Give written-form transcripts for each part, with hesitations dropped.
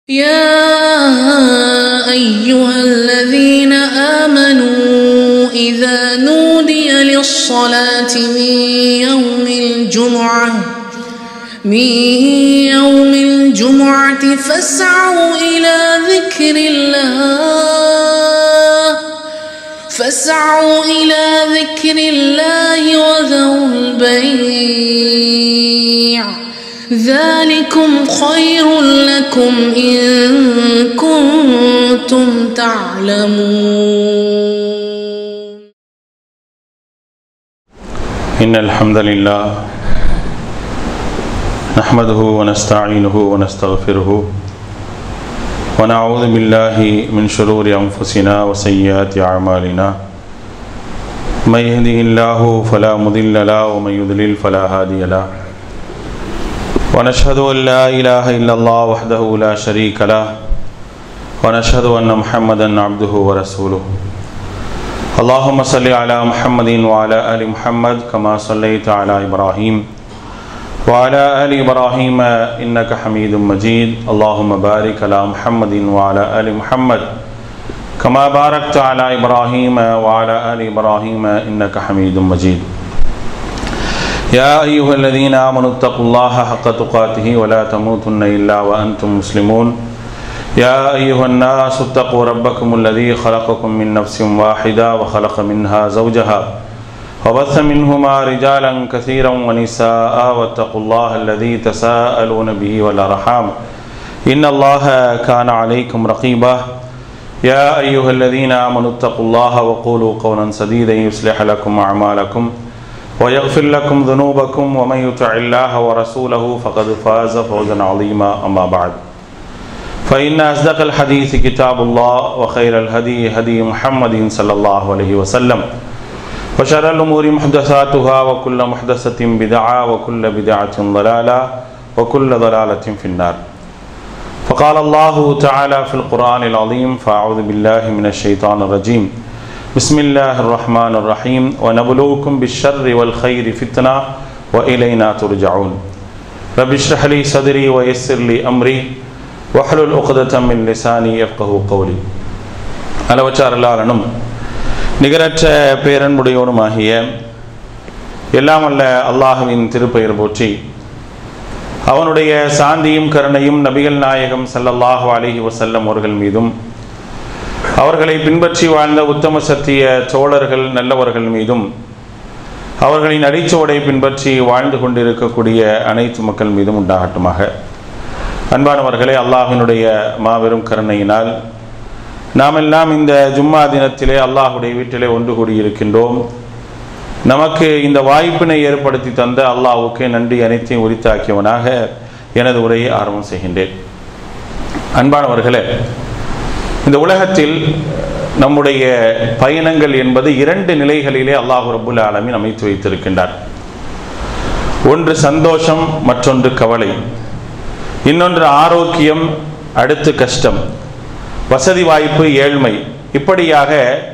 يا أيها الذين آمنوا إذا نودي للصلاة من يوم الجمعة فاسعوا إلى ذكر الله وذروا البيع ذلكم خير لكم إن كنتم تعلمون. إن الحمد لله نحمده ونستعينه ونستغفره ونعوذ بالله من شرور أنفسنا وسيئات أعمالنا من يهده الله فلا مضل له ومن يضلل فلا هادي له ونشهد أن لا إله إلا الله وحده لا شريك له ونشهد أن محمدا عبده ورسوله. اللهم صل على محمد وعلى آل محمد كما صليت على إبراهيم وعلى آل إبراهيم إنك حميد مجيد. اللهم بارك على محمد وعلى آل محمد كما باركت على إبراهيم وعلى آل إبراهيم إنك حميد مجيد. يا أيها الذين آمنوا اتقوا الله حق تقاته ولا تموتن إلا وأنتم مسلمون. يا أيها الناس اتقوا ربكم الذي خلقكم من نفس واحدة وخلق منها زوجها وبث منهما رجالا كثيرا ونساء واتقوا الله الذي تساءلون به والأرحام إن الله كان عليكم رقيبا. يا أيها الذين آمنوا اتقوا الله وقولوا قولا سديدا يصلح لكم أعمالكم ويغفر لكم ذنوبكم ومن يطع الله ورسوله فقد فاز فوزا عظيما. أما بعد فإن أصدق الحديث كتاب الله وخير الهدي هدي محمد صلى الله عليه وسلم وشر الأمور محدثاتها وكل محدثة بدعة وكل بدعة ضلالة وكل ضلالة في النار. فقال الله تعالى في القرآن العظيم فأعوذ بالله من الشيطان الرجيم بسم الله الرحمن الرحيم ونبلوكم بالشر والخير فتنة وإلينا ترجعون. رب اشرح لي صدري ويسر لي أمري واحلل عقدة من لساني يفقهوا قولي. அளவற்ற அருளாளனும் நிகரற்ற பேரன்புடையோனுமாகிய எல்லாம் வல்ல அல்லாஹ்வின் திருப்பெயர் போற்றி அவனுடைய சாந்தியும் கருணையும் நபிகள் நாயகம் ஸல்லல்லாஹு அலைஹி வஸல்லம் அவர்கள் மீதும் அவர்களை பின்பற்றி வாழ்ந்த உத்தம சத்திய தோழர்கள் நல்லவர்கள் மீதும் அவர்களின் அடிச்சோடை பின்பற்றி வாழ்ந்து கொண்டிருக்கக்கூடிய அனைத்து மக்கள் மீதும் உண்டாகட்டுமாக. அன்பானவர்களே, அல்லாஹ்வினுடைய மாபெரும் கருணையினால் நாம் எல்லாம் இந்த ஜும்மா தினத்திலே அல்லாஹுடைய வீட்டிலே ஒன்று கூடியிருக்கின்றோம். நமக்கு இந்த வாய்ப்பினை ஏற்படுத்தி தந்த அல்லாஹ்வுக்கு நன்றி அனைத்தையும் உரித்தாக்கியவனாக எனது உரையை ஆரம்பம் செய்கின்றேன். அன்பானவர்களே, இந்த உலகத்தில் நம்முடைய பயணங்கள் என்பது இரண்டு நிலைகளிலே அல்லாஹ் ரப்புல் ஆலமீன் அமைத்து வைத்திருக்கின்றார். ஒன்று சந்தோஷம், மற்றொன்று கவலை, இன்னொன்று ஆரோக்கியம், அடுத்து கஷ்டம், வசதி வாய்ப்பு, ஏழ்மை, இப்படியாக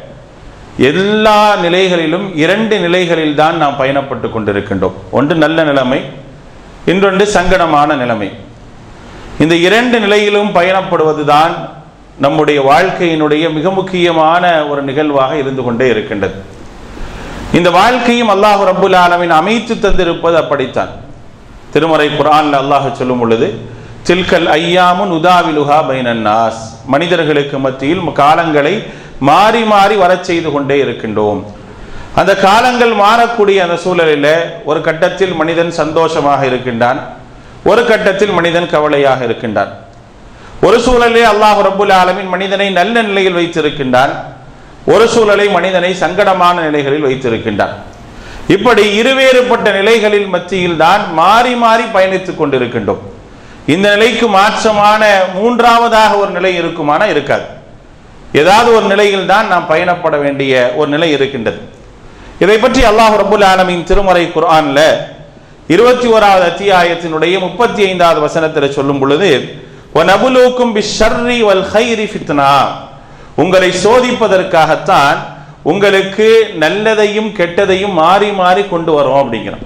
எல்லா நிலைகளிலும் இரண்டு நிலைகளில் தான் நாம் பயணப்பட்டு கொண்டிருக்கின்றோம். ஒன்று நல்ல நிலைமை, இன்னொன்று சங்கடமான நிலைமை. இந்த இரண்டு நிலையிலும் பயணப்படுவதுதான் நம்முடைய வாழ்க்கையினுடைய மிக முக்கியமான ஒரு நிகழ்வாக இருந்து கொண்டே இருக்கின்றது. இந்த வாழ்க்கையும் அல்லாஹ் ரப்புல் ஆலமீன் அமைத்து தந்திருப்பது அப்படித்தான். திருமறை குர்ஆன்ல அல்லாஹ் சொல்லும் பொழுது தில்கல் ஐயாமுன் உதாவிலுஹா பைனன் நாஸ், மனிதர்களுக்கு மத்தியில் காலங்களை மாறி மாறி வரச் செய்து கொண்டே இருக்கின்றோம். அந்த காலங்கள் மாறக்கூடிய அந்த சூழலில் ஒரு கட்டத்தில் மனிதன் சந்தோஷமாக இருக்கின்றான், ஒரு கட்டத்தில் மனிதன் கவலையாக இருக்கின்றான். ஒரு சூழலே அல்லாஹ் ரப்புல் ஆலமீன் மனிதனை நல்ல நிலையில் வைத்திருக்கின்றான், ஒரு சூழலை மனிதனை சங்கடமான நிலைகளில் வைத்திருக்கின்றான். இப்படி இருவேறுபட்ட நிலைகளில் மத்தியில் தான் மாறி மாறி பயணித்துக் கொண்டிருக்கின்றோம். இந்த நிலைக்கு மாற்றமான மூன்றாவதாக ஒரு நிலை இருக்குமானா இருக்காது. ஏதாவது ஒரு நிலையில் தான் நாம் பயணப்பட வேண்டிய ஒரு நிலை இருக்கின்றது. இதை பற்றி அல்லாஹ் ரப்புல் ஆலமீன் திருமறை குர்ஆன்ல 21வது அத்தியாயத்தினுடைய 35வது வசனத்தில் சொல்லும் பொழுது வனபுலூக்கும் பிஷ்ஷர்ரி வல் கைரி ஃபித்னா, உங்களை சோதிப்பதற்காகத்தான் உங்களுக்கு நல்லதையும் கெட்டதையும் மாறி மாறி கொண்டு வரோம் அப்படிங்கிறோம்.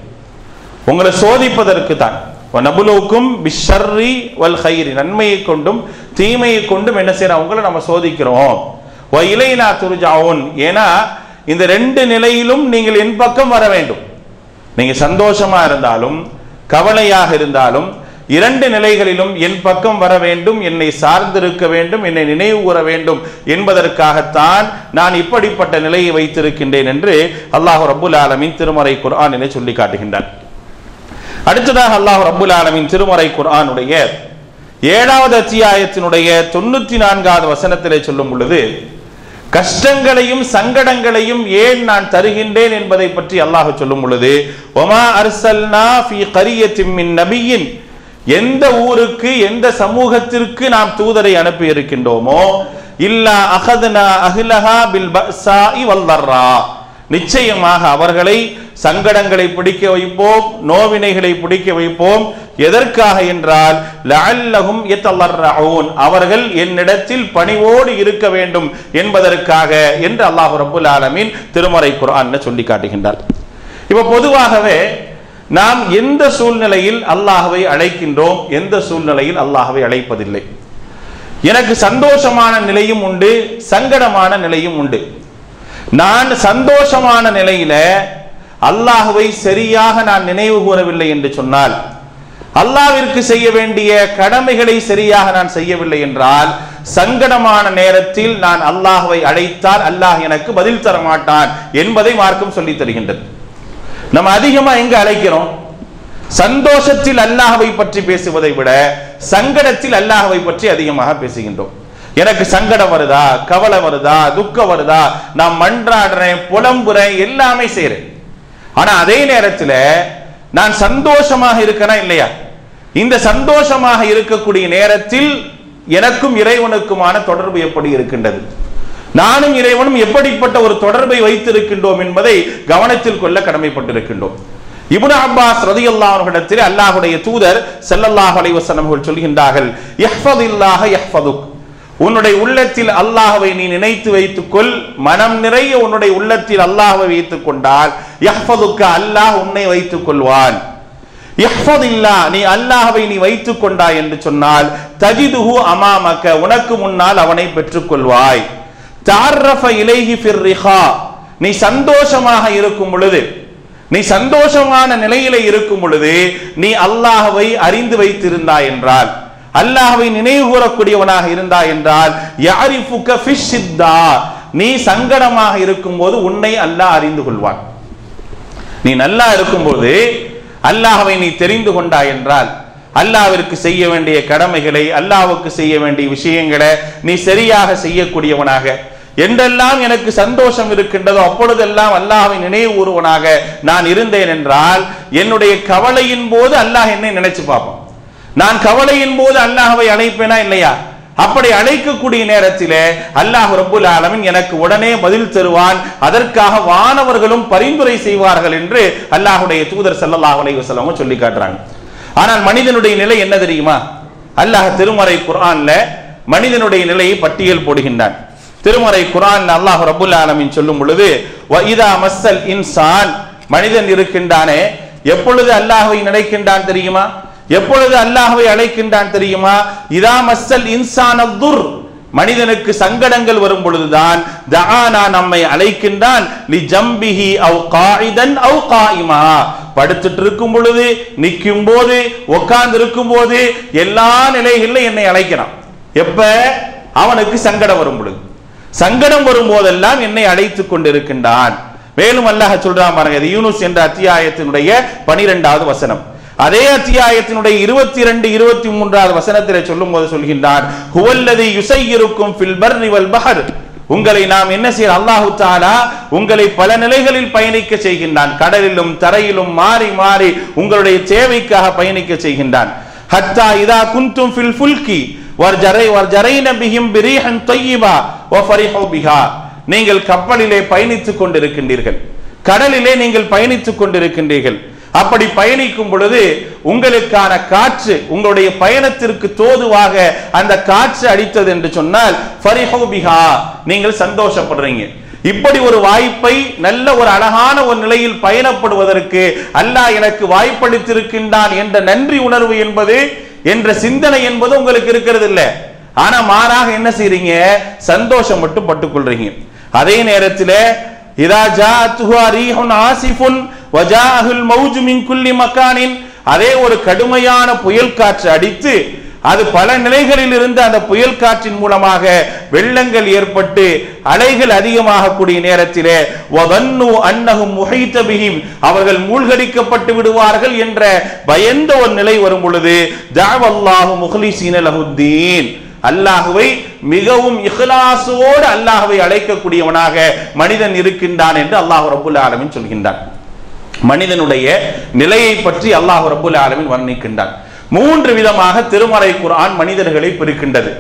உங்களை சோதிப்பதற்கு தான். வனபுலூக்கும் பிஷ்ஷர்ரி வல் கைரி, நன்மையை கொண்டும் தீமையை கொண்டும் என்ன செய்யறோம், உங்களை நம்ம சோதிக்கிறோம். வ இலைனா துர்ஜாவுன், ஏன்னா இந்த ரெண்டு நிலையிலும் நீங்கள் என் பக்கம் வர வேண்டும். நீங்க சந்தோஷமா இருந்தாலும் கவலையாக இருந்தாலும் இரண்டு நிலைகளிலும் என் பக்கம் வர வேண்டும், என்னை சார்ந்திருக்க வேண்டும், என்னை நினைவு கூற வேண்டும் என்பதற்காகத்தான் நான் இப்படிப்பட்ட நிலையை வைத்திருக்கின்றேன் என்று அல்லாஹ் ரப்புல் ஆலமீன் திருமறை குர்ஆனிலே சொல்லி காட்டுகின்றார். அடுத்ததாக அல்லாஹ் ரப்புல் ஆலமீன் திருமறை குர்ஆனுடைய 7வது அத்தியாயத்தினுடைய 94வது வசனத்திலே சொல்லும் பொழுது கஷ்டங்களையும் சங்கடங்களையும் ஏன் நான் தருகின்றேன் என்பதை பற்றி அல்லாஹ் சொல்லும் பொழுது வமா அர்சல்னா ஃபீ கரியத்தின் மின் நபியின், எந்த ஊருக்கு எந்த சமூகத்திற்கு நாம் தூதரை அனுப்பி இருக்கின்றோமோ இல்லா அகதுனா அஹ்லஹா பில் பஸாஇ வல் தர்ரா, நிச்சயமாக அவர்களை சங்கடங்களை பிடிக்க வைப்போம், நோவினைகளை பிடிக்க வைப்போம். எதற்காக என்றால் லஅல்லஹும் யதல்லர்ரஊன், அவர்கள் என்னிடத்தில் பணிவோடு இருக்க வேண்டும் என்பதற்காக என்று அல்லாஹ் ரப்புல் ஆலமீன் திருமறை குர்ஆன்ல சொல்லி காட்டுகின்றார். இப்ப பொதுவாகவே நாம் எந்த சூழ்நிலையில் அல்லாஹ்வை அழைக்கின்றோம், எந்த சூழ்நிலையில் அல்லாஹ்வை அழைப்பதில்லை. எனக்கு சந்தோஷமான நிலையும் உண்டு, சங்கடமான நிலையும் உண்டு. நான் சந்தோஷமான நிலையில அல்லாஹ்வை சரியாக நான் நினைவு கூறவில்லை என்று சொன்னால், அல்லாஹ்விற்கு செய்ய வேண்டிய கடமைகளை சரியாக நான் செய்யவில்லை என்றால், சங்கடமான நேரத்தில் நான் அல்லாஹ்வை அழைத்தால் அல்லாஹ் எனக்கு பதில் தர மாட்டான் என்பதை மார்க்கம் சொல்லி தருகின்றது. நம்ம அதிகமா எங்க அழைக்கிறோம்? சந்தோஷத்தில் அல்லாஹ்வை பற்றி பேசுவதை விட சங்கடத்தில் அல்லாஹ்வை பற்றி அதிகமாக பேசுகின்றோம். எனக்கு சங்கடம் வருதா, கவலை வருதா, துக்கம் வருதா, நான் மன்றாடுறேன், புலம்புறேன், எல்லாமே செய்றேன். ஆனா அதே நேரத்தில் நான் சந்தோஷமாக இருக்கனா இல்லையா? இந்த சந்தோஷமாக இருக்கக்கூடிய நேரத்தில் எனக்கும் இறைவனுக்குமான தொடர்பு எப்படி இருக்கின்றது, நானும் இறைவனும் எப்படிப்பட்ட ஒரு தொடர்பை வைத்திருக்கின்றோம் என்பதை கவனத்தில் கொள்ள கடமைப்பட்டிருக்கின்றோம். இப்னு அப்பாஸ் ரலியல்லாஹு அன்ஹு இடத்தில் அல்லாஹ்வுடைய தூதர் ஸல்லல்லாஹு அலைஹி வஸல்லம் அவர்கள் சொல்கின்றார்கள், யஹ்ஃபதில்லாஹ யஹ்ஃபதுக், உன்னுடைய உள்ளத்தில் அல்லாஹ்வை நீ நினைத்து வைத்துக்கொள், மனம் நிறைய உன்னுடைய உள்ளத்தில் அல்லாஹ்வை வைத்துக் கொண்டால் யஹ்ஃபதுக்க, அல்லாஹ் உன்னை வைத்துக் கொள்வான். யஹ்ஃபதில்லா, நீ அல்லாஹ்வை நீ வைத்துக் கொண்டாய் என்று சொன்னால் தஜிதுஹு அமாமக, உனக்கு முன்னால் அவனை பெற்றுக் கொள்வாய். தஅர்ரஃப இலைஹி ஃபிர் ரிஹா, நீ சந்தோஷமாக இருக்கும் பொழுது, நீ சந்தோஷமான நிலையில இருக்கும் பொழுது நீ அல்லாஹ்வை அறிந்து வைத்திருந்தாய் என்றால், அல்லாஹ்வை நினைவு கூறக்கூடியவனாக இருந்தாய் என்றால் யஅரிஃபுக ஃபிஷ்ஷித்தா, நீ சங்கடமாக இருக்கும்போது உன்னை அல்லாஹ் அறிந்து கொள்வான். நீ நல்லா இருக்கும்போது அல்லாஹ்வை நீ தெரிந்து கொண்டாய் என்றால், அல்லாஹ்விற்கு செய்ய வேண்டிய கடமைகளை, அல்லாஹ்வுக்கு செய்ய வேண்டிய விஷயங்களை நீ சரியாக செய்யக்கூடியவனாக, என்றெல்லாம் எனக்கு சந்தோஷம் இருக்கின்றதோ அப்பொழுதெல்லாம் அல்லாஹ்வை நினைவு கூறுவனாக நான் இருந்தேன் என்றால், என்னுடைய கவலையின் போது அல்லாஹ் என்னை நினைச்சு பார்ப்பான். நான் கவலையின் போது அல்லாஹ்வை அழைப்பேனா இல்லையா? அப்படி அழைக்கக்கூடிய நேரத்திலே அல்லாஹ் ரப்புல் ஆலமீன் எனக்கு உடனே பதில் தருவான். அதற்காக வானவர்களும் பரிந்துரை செய்வார்கள் என்று அல்லாஹ்வுடைய தூதர் ஸல்லல்லாஹு அலைஹி வஸல்லம் சொல்லி காட்டுறாங்க. ஆனால் மனிதனுடைய நிலை என்ன தெரியுமா? அல்லாஹ் திருமறை குர்ஆன்ல மனிதனுடைய நிலையை பட்டியல் போடுகின்றான். திருமறை குர்ஆன்ல அல்லாஹ் ரப்புல் ஆலமீன் சொல்லும் பொழுது வ இதா மஸ்ஸல் இன்சான், மனிதன் இருக்கின்றானே எப்பொழுது அல்லாஹ்வை நினைக்கின்றான் தெரியுமா? எப்பொழுது அல்லாஹ்வை அழைக்கின்றான் தெரியுமா? இதா மஸ்ஸல் இன்சானத்துர், மனிதனுக்கு சங்கடங்கள் வரும் பொழுதுதான் தஆனா, நம்மை அழைக்கின்றான். லி ஜம்பிஹி அவ் காயிதன் அவ் காயிமா, படுத்துட்டு இருக்கும் பொழுது, நிற்கும் போது, உட்கார்ந்து இருக்கும் போது, எல்லா நிலைகளிலும் என்னை அழைக்கிறான். எப்ப? அவனுக்கு சங்கடம் வரும் பொழுது, சங்கடம் வரும் போதெல்லாம் என்னை அழைத்துக் கொண்டிருக்கின்றான். மேலும் அல்லாஹ் சொல்றான் பாருங்க, இது யூனுஸ் என்ற அத்தியாயத்தினுடைய 12வது வசனம். அதே அத்தியாயத்தினுடைய 22, 23வது வசனத்திலே சொல்லும் போது சொல்கின்றான், ஹுவல்லதி யுஸய்யிருக்கும் ஃபில் பர்ரி வல் பஹர், உங்களை நாம் என்ன செய்ய, அல்லாஹு தஆலா உங்களை பல நிலைகளில் பயணிக்க செய்கின்றான், கடலிலும் தரையிலும் மாறி மாறி உங்களுடைய தேவைக்காக பயணிக்க செய்கின்றான். ஹத்தா இதா குன்தும் ஃபில் ஃபுல்கி வர்ஜரைன பிஹிம் பிரீஹன் தய்யிபா வஃபரிஹு பிஹா, நீங்கள் கப்பலிலே பயணித்துக் கொண்டிருக்கின்றீர்கள், கடலிலே நீங்கள் பயணித்துக் கொண்டிருக்கின்றீர்கள். அப்படி பயணிக்கும் பொழுது உங்களுக்கான காற்று, உங்களுடைய பயணத்திற்கு தோதுவாக அந்த காற்று அடித்தது என்று சொன்னால் ஃபரிஹு பிஹா, நீங்கள் சந்தோஷப்படுறீங்க. இப்படி ஒரு வாய்ப்பை, நல்ல ஒரு அழகான ஒரு நிலையில் பயணப்படுவதற்கு அல்லாஹ் எனக்கு வாய்ப்பளித்திருக்கின்றான் என்ற நன்றி உணர்வு என்பது, என்ற சிந்தனை என்பது உங்களுக்கு இருக்கிறது இல்ல. ஆனா மாறாக என்ன செய்றீங்க? சந்தோஷம் மட்டும் பட்டுக்கொள்றீங்க. அதே நேரத்தில் இதா ஜாஅத்துஹு ரீஹுன் ஆசிஃபுன் வஜாஅஹுல் மௌஜு மின் குல்லி மகானின், அதே ஒரு கடுமையான புயல் காற்று அடித்து அது பல நிலைகளில் இருந்து அந்த புயல் காற்றின் மூலமாக வெள்ளங்கள் ஏற்பட்டு அலைகள் அதிகமாக கூடிய நேரத்திலே வதன்னு அன்னஹும் முஹீத பிஹிம், அவர்கள் மூழ்கடிக்கப்பட்டு விடுவார்கள் என்ற பயந்த ஒரு நிலை வரும் பொழுது தஅவல்லாஹு முக்லிஸீன லஹுத்தீன், அல்லாஹ்வை மிகவும் இஹ்லாஸோடு அல்லாஹ்வை அழைக்கக்கூடியவனாக மனிதன் இருக்கின்றான் என்று அல்லாஹ் ரப்பல் ஆலமீன் சொல்கின்றான். மனிதனுடைய நிலையை பற்றி அல்லாஹ் ரப்பல் ஆலமீன் வர்ணிக்கின்றான். 3 விதமாக திருமறை குர்ஆன் மனிதர்களை பிரிக்கின்றது.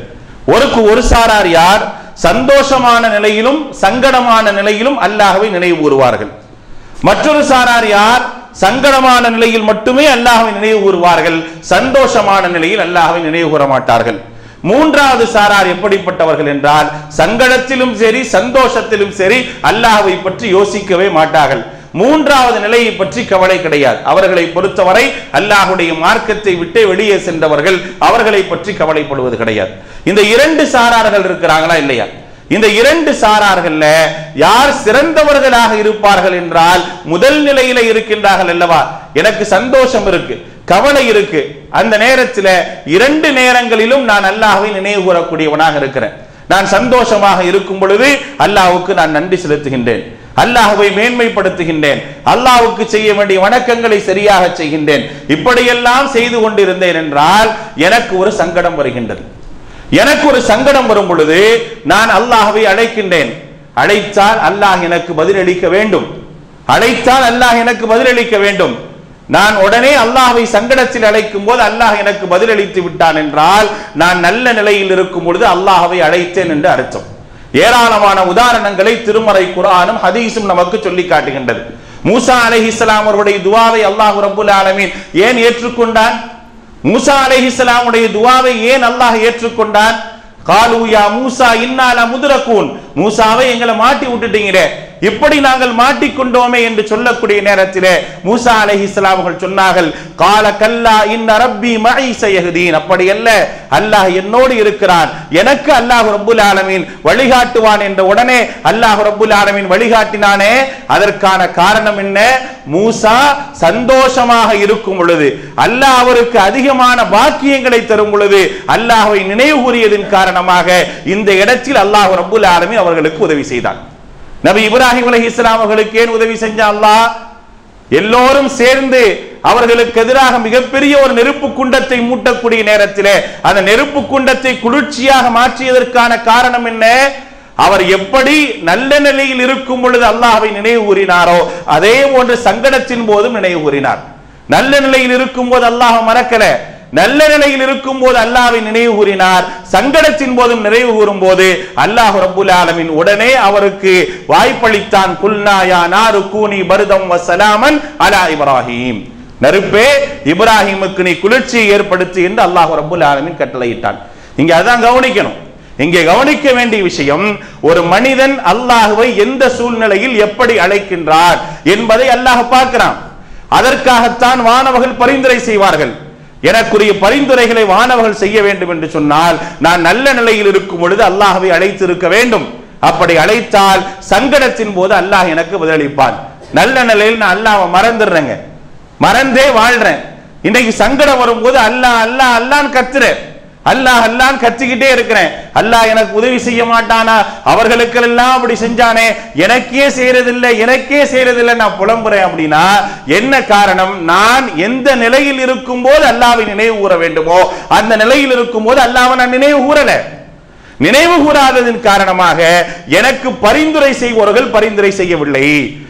ஒரு சாரார் யார்? சந்தோஷமான நிலையிலும் சங்கடமான நிலையிலும் அல்லாஹ்வை நினைவு கூறுவார்கள். மற்றொரு சாரார் யார்? சங்கடமான நிலையில் மட்டுமே அல்லாஹ்வை நினைவு கூறுவார்கள், சந்தோஷமான நிலையில் அல்லாஹ்வை நினைவு கூற மாட்டார்கள். 3வது சாரார் எப்படிப்பட்டவர்கள் என்றால், சங்கடத்திலும் சரி சந்தோஷத்திலும் சரி அல்லாஹ்வை பற்றி யோசிக்கவே மாட்டார்கள். 3வது நிலையை பற்றி கவலை கிடையாது. அவர்களை பொறுத்தவரை அல்லாஹ்வுடைய மார்க்கத்தை விட்டு வெளியே சென்றவர்கள், அவர்களை பற்றி கவலைப்படுவது கிடையாது. இந்த 2 சாரார்கள் இருக்கிறாங்களா இல்லையா? இந்த 2 சாரார்கள்ல யார் சிறந்தவர்களாக இருப்பார்கள் என்றால், முதல் நிலையில இருக்கின்றார்கள் அல்லவா, எனக்கு சந்தோஷம் இருக்கு, கவலை இருக்கு, அந்த நேரத்தில் 2 நேரங்களிலும் நான் அல்லாஹ்வை நினைவு கூறக்கூடியவனாக இருக்கிறேன். நான் சந்தோஷமாக இருக்கும் பொழுது அல்லாஹ்வுக்கு நான் நன்றி செலுத்துகின்றேன், அல்லாஹ்வை மேன்மைப்படுத்துகின்றேன், அல்லாஹ்வுக்கு செய்ய வேண்டிய வணக்கங்களை சரியாக செய்கின்றேன். இப்படியெல்லாம் செய்து கொண்டிருந்தேன் என்றால் எனக்கு ஒரு சங்கடம் வருகின்றது. எனக்கு ஒரு சங்கடம் வரும் பொழுது நான் அல்லாஹ்வை அழைக்கின்றேன். அழைத்தால் அல்லாஹ் எனக்கு பதிலளிக்க வேண்டும், அழைத்தால் அல்லாஹ் எனக்கு பதிலளிக்க வேண்டும். நான் உடனே அல்லாஹ்வை சங்கடத்தில் அழைக்கும் போது அல்லாஹ் எனக்கு பதிலளித்து விட்டான் என்றால் நான் நல்ல நிலையில் இருக்கும் பொழுது அல்லாஹ்வை அழைத்தேன் என்று அர்த்தம். ஏராளமான உதாரணங்களை திருமறை குர்ஆனும் ஹதீஸும் நமக்கு சொல்லி காட்டுகின்றது. மூசா அலைஹிஸ்ஸலாம் அவர்களுடைய துஆவை அல்லாஹ் ரப்பல் ஆலமீன் ஏன் ஏற்றுக்கொண்டான்? மூசா அலைஹிஸ்ஸலாமுடைய துஆவை ஏன் அல்லாஹ் ஏற்றுக்கொண்டான்? காலு யா மூசா இன்னா லமுத்ரகூன், மூசாவை எங்களை மாட்டி விட்டுட்டீங்களே, இப்படி நாங்கள் மாட்டிக்கொண்டோமே என்று சொல்லக்கூடிய நேரத்திலே மூசா அலைஹிஸ்ஸலாம் அவர்கள் சொன்னார்கள், கால கல்லா இன்ன ரப்பி மஇ சயஹ்தீன், அப்படி அல்ல, அல்லாஹ் என்னோடு இருக்கிறான், எனக்கு அல்லாஹ் ரப்பல் ஆலமீன் வழிகாட்டுவான் என்ற உடனே அல்லாஹ் ரப்பல் ஆலமீன் வழிகாட்டினானே, அதற்கான காரணம் என்ன? மூசா சந்தோஷமாக இருக்கும் பொழுது, அல்லாஹ் அவருக்கு அதிகமான பாக்கியங்களை தரும் பொழுது அல்லாஹ்வை நினைவு கூறியதன் காரணமாக இந்த இடத்தில் அல்லாஹ் ரப்பல் ஆலமீன் அவர்களுக்கு உதவி செய்தான். நபி இப்ராஹிம் அலைஹிஸ்ஸலாம் அவர்களுக்கு ஏன் உதவி செஞ்சான் அல்லாஹ்? எல்லோரும் சேர்ந்து அவர்களுக்கு எதிராக மிகப்பெரிய ஒரு நெருப்பு குண்டத்தை மூட்டக்கூடிய நேரத்திலே அந்த நெருப்பு குண்டத்தை குளிர்ச்சியாக மாற்றியதற்கான காரணம் என்ன? அவர் எப்படி நல்ல நிலையில் இருக்கும் பொழுது அல்லாஹ்வை நினைவு கூறினாரோ அதே போன்று சங்கடத்தின் போதும் நினைவு கூறினார். நல்ல நிலையில் இருக்கும் போது அல்லாஹ் மறக்கல, நல்ல நிலையில் இருக்கும் போது அல்லாஹ்வை நினைவு கூறினார், சங்கடத்தின் போதும் நினைவு கூறும் போது அல்லாஹ் ரப்பல் ஆலமீன் உடனே அவருக்கு வாய்ப்பளித்தான். குல்னா யா நாரு கூனி பர்தம் வ ஸலாமன் அலா இப்ராஹிம், நெருப்பே இப்ராஹிமுக்கு நீ குளிர்ச்சியை ஏற்படுத்து என்று அல்லாஹ் ரப்பல் ஆலமீன் கட்டளையிட்டான். இங்க அதான் கவனிக்கணும். இங்கே கவனிக்க வேண்டிய விஷயம், ஒரு மனிதன் அல்லாஹ்வை எந்த சூழ்நிலையில் எப்படி அழைக்கின்றார் என்பதை அல்லாஹ் பார்க்கிறான். அதற்காகத்தான் வானவர்கள் பரிந்துரை செய்வார்கள். எனக்குரிய பரிந்துரைகளை வானவர்கள் செய்ய வேண்டும் என்று சொன்னால் நான் நல்ல நிலையில் இருக்கும் பொழுது அல்லாஹ்வை அழைத்து இருக்க வேண்டும். அப்படி அழைத்தால் சங்கடத்தின் போது அல்லாஹ் எனக்கு பதிலளிப்பான். நல்ல நிலையில் நான் அல்லாஹ்வை மறந்துடுறேங்க, மறந்தே வாழ்றேன். இன்னைக்கு சங்கடம் வரும்போது அல்லாஹ் அல்லாஹ் அல்லான்னு கத்துறேன், அல்லாஹ் அல்லான்னு கத்திக்கிட்டே இருக்கிறேன். அல்லாஹ் எனக்கு உதவி செய்ய மாட்டானா? அவர்களுக்கெல்லாம் அப்படி செஞ்சானே, எனக்கே செய்யறதில்லை நான் புலம்புறேன். அப்படின்னா என்ன காரணம்? நான் எந்த நிலையில் இருக்கும் போது அல்லாஹ்வை நினைவு கூற வேண்டுமோ அந்த நிலையில் இருக்கும் போது அல்லாஹ்வை நான் நினைவு கூறல. நினைவு கூறாததன் காரணமாக எனக்கு பரிந்துரை செய்பவர்கள் பரிந்துரை செய்யவில்லை.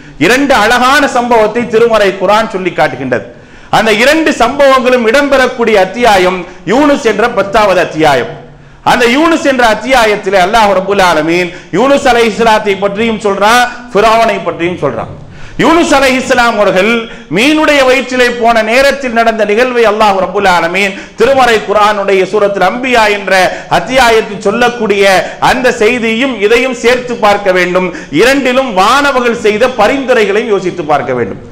2 அழகான சம்பவத்தை திருமறை குர்ஆன் சொல்லி காட்டுகின்றது. அந்த 2 சம்பவங்களும் இடம்பெறக்கூடிய அத்தியாயம் யூனுஸ் என்ற 10வது அத்தியாயம். அந்த யூனுஸ் என்ற அத்தியாயத்திலே அல்லாஹ் ரப்பல் ஆலமீன் யூனுஸ் அலைஹிஸ்ஸலாத்தை பற்றியும் சொல்றான், ஃபிரௌனை பற்றியும் சொல்றான். யூனுஸ் அலைஹிஸ்ஸலாம் அவர்கள் மீனுடைய வயிற்றிலே போன நேரத்தில் நடந்த நிகழ்வை அல்லாஹ் ரப்பல் ஆலமீன் திருமறை குர்ஆனுடைய சூரத்துல் அம்பியா என்ற அத்தியாயத்தில் சொல்லக்கூடிய அந்த செய்தியும் இதையும் சேர்த்து பார்க்க வேண்டும். 2லும் வானவர்கள் செய்த பரிந்துரைகளையும் யோசித்து பார்க்க வேண்டும்.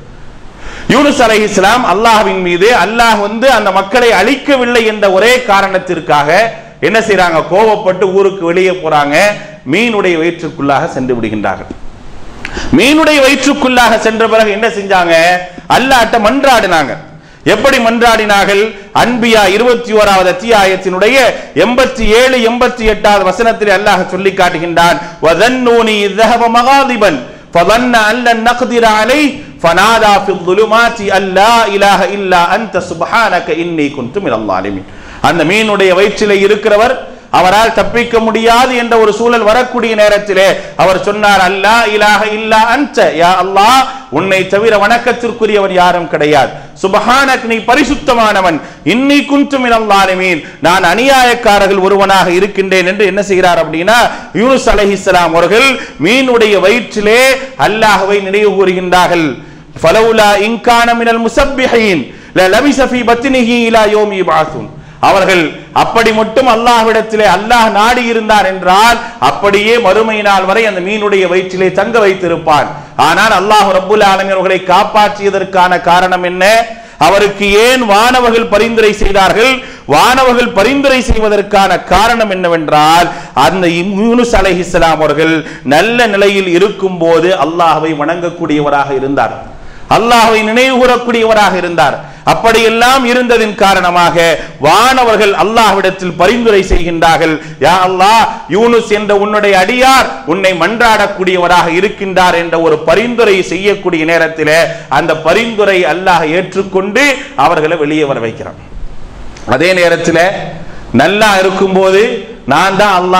யூனுஸ் அலைஹிஸ்ஸலாம் அல்லாஹ்வின் மீது அல்லாஹ் அந்த மக்களை அழிக்கவில்லை என்ற ஒரே காரணத்திற்காக என்ன செய்யறாங்க? கோபப்பட்டு ஊருக்கு வெளியே போறாங்க. மீனுடைய வயிற்றுக்குள்ளாக சென்று விடுகின்றார்கள். மீனுடைய வயிற்றுக்குள்ளாக சென்ற பிறகு என்ன செஞ்சாங்க? அல்லாஹ்ட்ட மன்றாடினாங்க. எப்படி மன்றாடினார்கள்? அன்பியா 21வது அத்தியாயத்தினுடைய 87 88வது வசனத்தில் அல்லாஹ் சொல்லி காட்டுகின்றான். வதன்னூனி ذهب مغاضبا فظن أن لن نقدر عليه فنادى في الظلمات أن لا إله إلا أنت سبحانك إني كنت من الظالمين. அந்த மீனுடைய வயிற்றிலே இருக்கிறவர் அவரால் தப்பிக்க முடியாது என்ற ஒரு சூழல் வரக்கூடிய நேரத்திலே அவர் சொன்னார், அல்லா இலாஹ இல்லா அன்த, யா அல்லாஹ், உன்னை தவிர வணக்கத்திற்குரியவன் யாரும் கிடையாது. சுப்ஹானக், நீ பரிசுத்தமானவன். இன்னி குன்து மினல் ஸாலிமீன், நான் அநியாயக்காரர்கள் ஒருவனாக இருக்கின்றேன் என்று என்ன செய்கிறார் அப்படின்னா, யூனுஸ் அலைஹிஸ்ஸலாம் அவர்கள் மீனுடைய வயிற்றிலே அல்லாஹ்வை நினைவு கூறுகின்றார்கள். ஃபலௌலா இன் கான மினல் முஸப்பிஹீன் லலபிஸ ஃபீ பத்னிஹி இலா யௌமி யுபஅஸூன். அவர்கள் அப்படி மட்டும் அல்லாஹ்விடத்திலே அல்லாஹ் நாடி இருந்தார் என்றால் அப்படியே மறுமை நாள் வரை அந்த மீனுடைய வயிற்றிலே தங்க வைத்திருப்பான். ஆனால் அல்லாஹ் ரப்புல் ஆலமீன் அவர்களை காப்பாற்றியதற்கான காரணம் என்ன? அவருக்கு ஏன் வானவர்கள் பரிந்துரை செய்தார்கள்? வானவர்கள் பரிந்துரை செய்வதற்கான காரணம் என்னவென்றால், அந்த யூனுஸ் அலைஹிஸ்ஸலாம் அவர்கள் நல்ல நிலையில் இருக்கும் போது அல்லாஹ்வை வணங்கக்கூடியவராக இருந்தார், அல்லாஹ்வை நினைவு கூறக்கூடியவராக இருந்தார். அப்படியெல்லாம் இருந்ததின் காரணமாக வானவர்கள் அல்லாஹ்விடத்தில் பரிந்துரை செய்கின்றார்கள், யா அல்லாஹ், யூனுஸ் என்ற உன்னுடைய அடியார் உன்னை மன்றாடக்கூடியவராக இருக்கின்றார் என்ற ஒரு பரிந்துரை செய்யக்கூடிய நேரத்தில் அந்த பரிந்துரை அல்லாஹ் ஏற்றுக்கொண்டு அவர்களை வெளியே வர வைக்கிறான். அதே நேரத்தில் நல்லா இருக்கும்போது நான்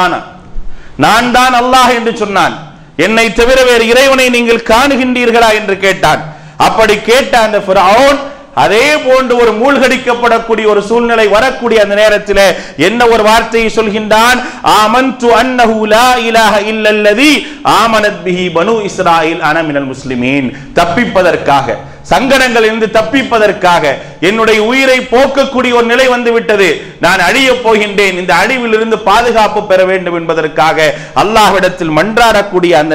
தான் அல்லாஹ் என்று சொன்னான். என்னை தவிர வேறு இறைவனை நீங்கள் காணுகின்றீர்களா என்று கேட்டான். அப்படி கேட்ட அந்த ஃபிரௌன் அதே போன்று ஒரு மூழ்கடிக்கப்படக்கூடிய ஒரு சூழ்நிலை வரக்கூடிய அந்த நேரத்தில் என்ன ஒரு வார்த்தையை சொல்கின்றான்? ஆமன்து அன்னஹு லா இலாஹ இல்லல்லதி ஆமனத் பிஹி பனு இஸ்ராயில் அன மினல் முஸ்லிமீன். தப்பிப்பதற்காக, சங்கடங்களிலிருந்து தப்பிப்பதற்காக, என்னுடைய உயிரை போக்கக்கூடிய ஒரு நிலை வந்து விட்டது, நான் அழிய போகின்றேன், இந்த அழிவிலிருந்து பாதுகாப்பு பெற வேண்டும் என்பதற்காக அல்லாஹ்விடத்தில் மன்றாடக்கூடிய அந்த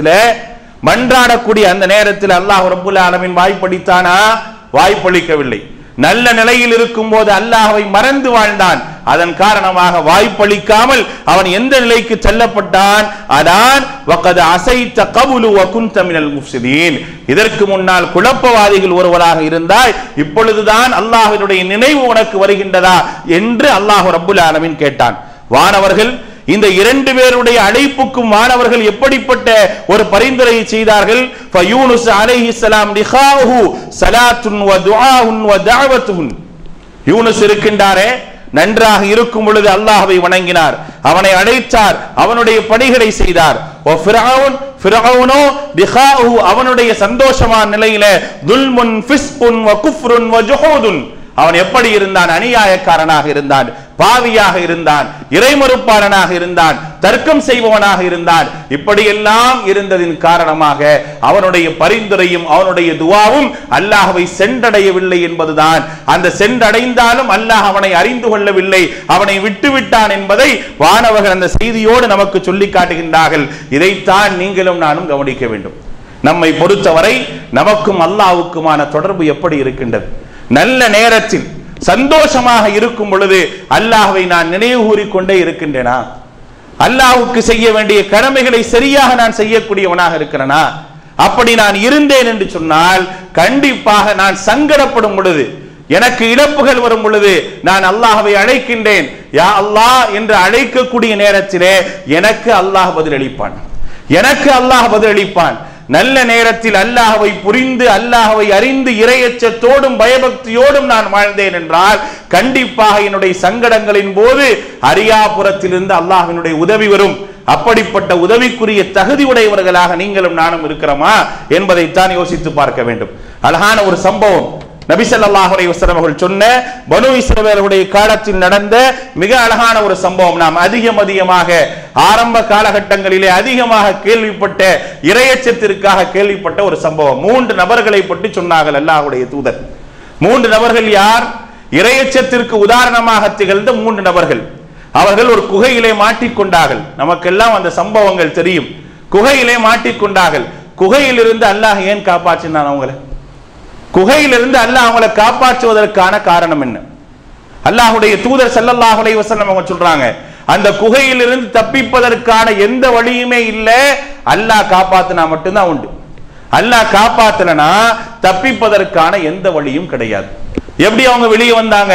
நேரத்தில் அல்லாஹ் ரப்புல் ஆலமீன் வாய்ப்பளித்தானா? வாய்ப்பளிக்கவில்லை. நல்ல நிலையில் இருக்கும் போது அல்லாஹ்வை மறந்து வாழ்ந்தான். அதன் காரணமாக வாய்ப்பளிக்காமல் அவன் எந்த நிலைக்கு செல்லப்பட்டான்? அதான் வகத் அஸைத கப்லு வ குன்த மினல் முஃப்ஸிதீன். இதற்கு முன்னால் குழப்பவாதிகள் ஒருவராக இருந்தாய், இப்பொழுதுதான் அல்லாஹ்வினுடைய நினைவு உனக்கு வருகின்றதா என்று அல்லாஹ் ரப்புல் ஆலமீன் கேட்டான். வானவர்கள் இந்த இரண்டு பேருடைய அழைப்புக்கும் வானவர்கள் எப்படிப்பட்ட ஒரு பரிந்துரையை செய்தார்கள்? ஃபயூனுஸ் அலைஹிஸ்ஸலாம் லிகாஹு ஸலாத்துன் வ துஆஉன் வ தஅவத்துன். யூனுஸ் இருக்கின்றாரே, நன்றாக இருக்கும் பொழுது அல்லாஹ்வை வணங்கினார், அவனை அழைத்தார், அவனுடைய பணிகளை செய்தார். வ ஃபிரௌனோ லிகாஹு, அவனுடைய சந்தோஷமான நிலையிலே துல்முன் ஃபிஸ்குன் வ குஃப்ருன் வ ஜுஹூதுன். அவன் எப்படி இருந்தான்? அநியாயக்காரனாக இருந்தான், பாவியாக இருந்தான், இறைமறுப்பாளனாக இருந்தான், தர்க்கம் செய்பவனாக இருந்தான். இப்படியெல்லாம் இருந்ததின் காரணமாக அவனுடைய பரிந்துரையும் அவனுடைய துவாவும் அல்லாஹ்வை சென்றடையவில்லை என்பதுதான். அந்த சென்றடைந்தாலும் அல்லாஹ் அவனை அறிந்து கொள்ளவில்லை, அவனை விட்டுவிட்டான் என்பதை வானவர்கள் அந்த செய்தியோடு நமக்கு சொல்லி காட்டுகின்றார்கள். இதைத்தான் நீங்களும் நானும் கவனிக்க வேண்டும். நம்மை பொறுத்தவரை நமக்கும் அல்லாஹ்வுக்குமான தொடர்பு எப்படி இருக்கின்றது? நல்ல நேரத்தில் சந்தோஷமாக இருக்கும் பொழுது அல்லாஹ்வை நான் நினைவு கூறிக்கொண்டே இருக்கின்றேனா? அல்லாஹ்வுக்கு செய்ய வேண்டிய கடமைகளை சரியாக நான் செய்யக்கூடியவனாக இருக்கிறேனா? அப்படி நான் இருந்தேன் என்று சொன்னால் கண்டிப்பாக நான் சங்கடப்படும் பொழுது, எனக்கு இழப்புகள் வரும் பொழுது நான் அல்லாஹ்வை அழைக்கின்றேன், யா அல்லாஹ் என்று அழைக்கக்கூடிய நேரத்திலே எனக்கு அல்லாஹ் பதிலளிப்பான். நல்ல நேரத்தில் அல்லாஹ்வை புரிந்து அல்லாஹ்வை அறிந்து இறையச்சத்தோடும் பயபக்தியோடும் நான் வாழ்ந்தேன் என்றால் கண்டிப்பாக என்னுடைய சங்கடங்களின் போது அரியாபுரத்திலிருந்து அல்லாஹ்வினுடைய உதவி வரும். அப்படிப்பட்ட உதவிக்குரிய தகுதி உடையவர்களாக நீங்களும் நானும் இருக்கிறோமா என்பதைத்தான் யோசித்து பார்க்க வேண்டும். அழகான ஒரு சம்பவம் நபி ஸல்லல்லாஹு அலைஹி வஸல்லம் அவர்கள் சொன்ன பனு இஸ்ரவேலுடைய காலத்தில் நடந்த மிக அழகான ஒரு சம்பவம். நாம் அதிகமாக ஆரம்ப காலகட்டங்களிலே அதிகமாக கேள்விப்பட்ட, இறையச்சத்திற்காக கேள்விப்பட்ட ஒரு சம்பவம். 3 நபர்களை பற்றி சொன்னார்கள் அல்லாஹ்வுடைய தூதர். 3 நபர்கள் யார்? இறையச்சத்திற்கு உதாரணமாக திகழ்ந்த 3 நபர்கள். அவர்கள் ஒரு குகையிலே மாட்டிக்கொண்டார்கள். நமக்கெல்லாம் அந்த சம்பவங்கள் தெரியும். குகையிலே மாட்டிக்கொண்டார்கள். குகையிலிருந்து அல்லாஹ் ஏன் காப்பாற்றினான் அவங்களை? குகையிலிருந்து அல்லாஹ் அவங்களை காப்பாற்றுவதற்கான காரணம் என்ன? அல்லாஹ்வுடைய தூதர் ஸல்லல்லாஹு அலைஹி வஸல்லம் அவங்க சொல்றாங்க, அந்த குகையிலிருந்து தப்பிப்பதற்கான எந்த வழியுமே இல்லை, அல்லாஹ் காப்பாத்தினா மட்டும்தான் உண்டு. அல்லாஹ் காப்பாத்தலனா தப்பிப்பதற்கான எந்த வழியும் கிடையாது. எப்படி அவங்க வெளியே வந்தாங்க?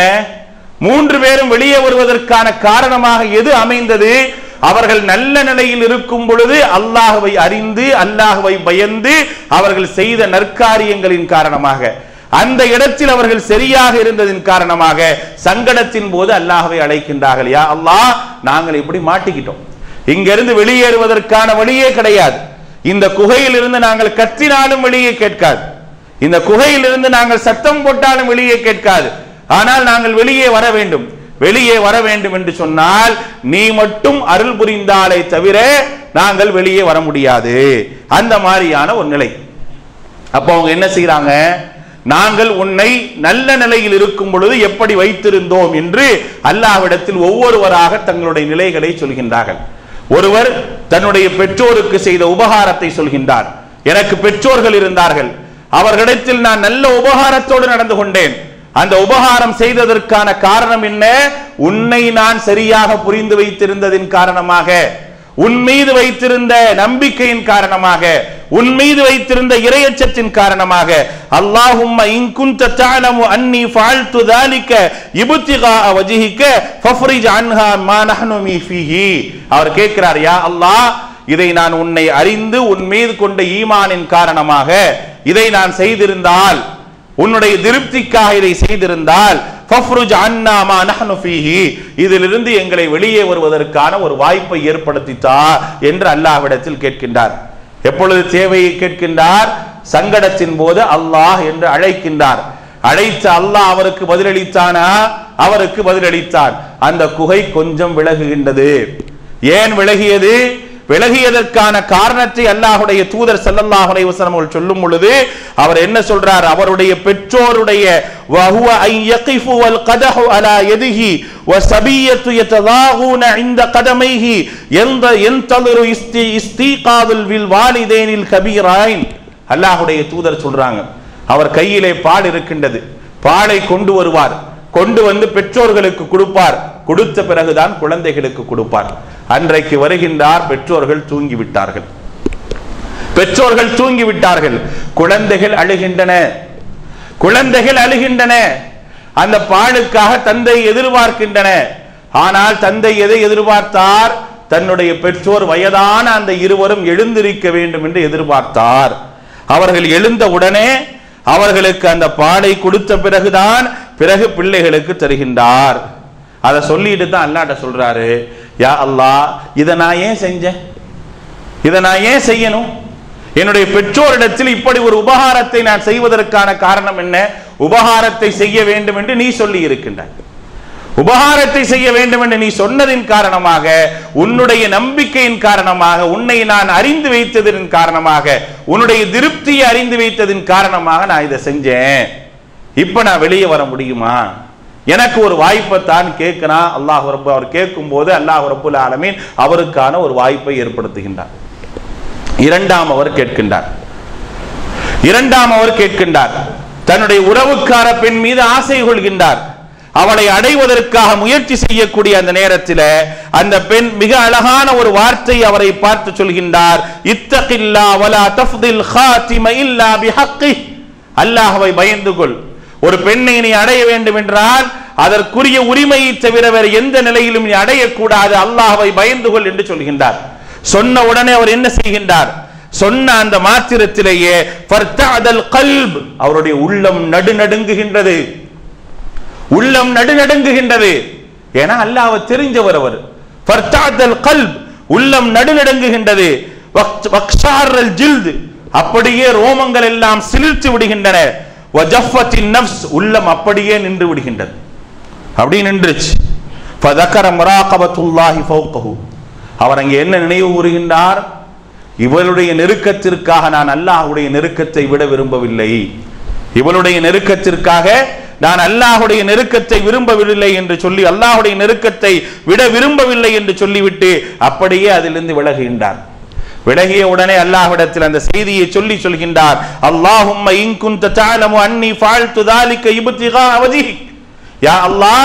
3 பேரும் வெளியே வருவதற்கான காரணமாக எது அமைந்தது? அவர்கள் நல்ல நிலையில் இருக்கும் பொழுது அல்லாஹ்வை அறிந்து அல்லாஹ்வை பயந்து அவர்கள் செய்த நற்காரியங்களின் காரணமாக, அந்த இடத்தில் அவர்கள் சரியாக இருந்ததின் காரணமாக சங்கடத்தின் போது அல்லாஹ்வை அழைக்கின்றார்கள், யா அல்லாஹ் நாங்கள் இப்படி மாட்டிக்கிட்டோம், இங்கிருந்து வெளியேறுவதற்கான வழியே கிடையாது, இந்த குகையிலிருந்து நாங்கள் கத்தினாலும் வெளியே கேட்காது, இந்த குகையிலிருந்து நாங்கள் சத்தம் போட்டாலும் வெளியே கேட்காது, ஆனால் நாங்கள் வெளியே வர வேண்டும், வெளியே வர வேண்டும் என்று சொன்னால் நீ மட்டும் அருள் புரிந்தாலே தவிர நாங்கள் வெளியே வர முடியாது. அந்த மாதிரியான ஒரு நிலை. அப்போ அவங்க என்ன செய்யறாங்க? நாங்கள் உன்னை நல்ல நிலையில் இருக்கும் பொழுது எப்படி வைத்திருந்தோம் என்று அல்லாஹ்விடத்தில் ஒவ்வொருவராக தங்களுடைய நிலைகளை சொல்கின்றார்கள். ஒருவர் தன்னுடைய பெற்றோருக்கு செய்த உபகாரத்தை சொல்கின்றார். எனக்கு பெற்றோர்கள் இருந்தார்கள், அவர்களிடத்தில் நான் நல்ல உபகாரத்தோடு நடந்து கொண்டேன், அந்த உபகாரம் செய்ததற்கான காரணம் என்ன? உன்னை நான் சரியாக புரிந்து வைத்திருந்ததின் காரணமாக, உன் மீது வைத்திருந்த நம்பிக்கையின் காரணமாக, உன் மீது வைத்திருந்த இறையச்சத்தின் காரணமாக. அல்லாஹும்ம இன் குன்த தஅலமு அன்னி ஃபஅல்து ذلك இப்திகாஅ வஜ்ஹிக ஃபஃப்ரிஜ் அன்ஹா மா நஹ்னு ஃபீஹி. அவர் கேட்கிறார், யா அல்லாஹ், இதை நான் உன்னை அறிந்து உன் மீது கொண்ட ஈமானின் காரணமாக இதை நான் செய்திருந்தால், உன்னுடைய திருப்திக்காக இதை செய்திருந்தால், ஃபஃப்ருஜ் அன்னா மா நஹ்னு ஃபீஹி, இதிலிருந்து எங்களை வெளியே வருவதற்கான ஒரு வாய்ப்பை ஏற்படுத்தித்தா என்று அல்லாஹ்விடத்தில் கேட்கின்றார். எப்பொழுது தேவையை கேட்கின்றார்? சங்கடத்தின் போது அல்லாஹ் என்று அழைக்கின்றார். அழைத்த அல்லாஹ் அவருக்கு பதிலளித்தானா? அவருக்கு பதிலளித்தான். அந்த குகை கொஞ்சம் விலகுகின்றது. ஏன் விலகியது? விலகியதற்கான காரணத்தை அல்லாஹ்வுடைய தூதர் ஸல்லல்லாஹு அலைஹி வஸல்லம் அவர்கள் சொல்லும் பொழுது அவர் என்ன சொல்றார்? அவருடைய பெற்றோருடைய வஹுவ ஐ யகிஃபு வல் கதஹு அலா யதிஹி வஸபியத்து யதலாஹூன இன்த கதமைஹி யன்தலிரு இஸ்திகாதுல் வில் வாலிதைனில் கபீரைன். அல்லாஹ்வுடைய தூதர் சொல்றாங்க, அவர் கையிலே பால் இருக்கின்றது, பாலை கொண்டு வருவார், கொண்டு வந்து பெற்றோர்களுக்கு கொடுப்பார், கொடுத்த பிறகுதான் குழந்தைகளுக்கு கொடுப்பார். அன்றைக்கு வருகின்றார், பெற்றோர்கள் தூங்கிவிட்டார்கள், பெற்றோர்கள் தூங்கிவிட்டார்கள், குழந்தைகள் அழுகின்றன, குழந்தைகள் அழுகின்றன, அந்த பாலுக்காக தந்தை எதிர்பார்க்கின்றன. ஆனால் தந்தை எதை எதிர்பார்த்தார்? தன்னுடைய பெற்றோர் வயதான அந்த இருவரும் எழுந்திருக்க வேண்டும் என்று எதிர்பார்த்தார். அவர்கள் எழுந்த உடனே அவர்களுக்கு அந்த பாலை கொடுத்த பிறகுதான் பிறகு பிள்ளைகளுக்கு தருகின்றார். அதை சொல்லிட்டு தான் அல்லாஹ்ட்ட சொல்றாரு, யா அல்லாஹ், இதை நான் ஏன் செஞ்சேன்? இதை நான் ஏன் செய்யணும்? என்னுடைய பெற்றோரிடத்தில் இப்படி ஒரு உபகாரத்தை நான் செய்வதற்கான காரணம் என்ன? உபகாரத்தை செய்ய வேண்டும் என்று நீ சொல்லி இருக்கின்றாய், உபகாரத்தை செய்ய வேண்டும் என்று நீ சொன்னதின் காரணமாக, உன்னுடைய நம்பிக்கையின் காரணமாக, உன்னை நான் அறிந்து வைத்ததின் காரணமாக, உன்னுடைய திருப்தியை அறிந்து வைத்ததின் காரணமாக நான் இதை செஞ்சேன். இப்ப நான் வெளியே வர முடியுமா? எனக்கு ஒரு வாய்ப்பை தான் கேட்கிறான் அல்லாஹ் ரப்ப. அவர் கேட்கும் போது அல்லாஹ் ரப்புல் ஆலமீன் அவருக்கான ஒரு வாய்ப்பை ஏற்படுத்துகின்றார். இரண்டாம் அவர் கேட்கின்றார், தன்னுடைய உறவுக்கார பெண் மீது ஆசை கொள்கின்றார். அவளை அடைவதற்காக முயற்சி செய்யக்கூடிய அந்த நேரத்தில் அந்த பெண் மிக அழகான ஒரு வார்த்தை அவரை பார்த்து சொல்கின்றார், இத்தகில்லா வலா தஃதில் காத்திம இல்லா பிஹக்கி. அல்லாஹ்வை பயந்து கொள். ஒரு பெண்ணை நீ அடைய வேண்டும் என்றால் அதற்குரிய உரிமையை தவிர வேறு எந்த நிலையிலும் நீ அடையக்கூடாது, அல்லாஹ்வை பயந்து கொள் என்று சொல்கின்றார். சொன்ன உடனே அவர் என்ன செய்கின்றார்? சொன்ன அந்த மாத்திரத்திலேயே ஃபர்தஅதல் கல்ப், அவருடைய உள்ளம் நடுநடுங்குகின்றது, உள்ளம் நடுநடுங்குகின்றது. ஏன்னா அல்லாஹ்வை தெரிஞ்சவர் அவர். ஃபர்தஅதல் கல்ப், உள்ளம் நடுநடுங்குகின்றது. வக்ஷாரல் ஜில்த், அப்படியே ரோமங்கள் எல்லாம் சிலிர்த்து விடுகின்றன. வஜஃபத்தின் நஃப்ஸ், உள்ளம் அப்படியே நின்று விடுகின்றது, அப்படி நின்றுச்சு. ஃபதகர முராகபத்துல்லாஹி ஃபௌகஹு, அவர் அங்கே என்ன நினைவு கூறுகின்றார்? இவளுடைய நெருக்கத்திற்காக நான் அல்லாஹ்வுடைய நெருக்கத்தை விட விரும்பவில்லை, இவளுடைய நெருக்கத்திற்காக நான் அல்லாஹ்வுடைய நெருக்கத்தை விரும்பவில்லை என்று சொல்லி, அல்லாஹ்வுடைய நெருக்கத்தை விட விரும்பவில்லை என்று சொல்லிவிட்டு அப்படியே அதிலிருந்து விலகுகின்றார். விலகிய உடனே அல்லாஹ்விடத்தில் அந்த செய்தியை சொல்கின்றார், அல்லாஹும்ம இன் குன்த தஅலமு அன்னி ஃபஅல்து ذلك இப்திகாஅ வஜ்ஹிக். யா அல்லாஹ்,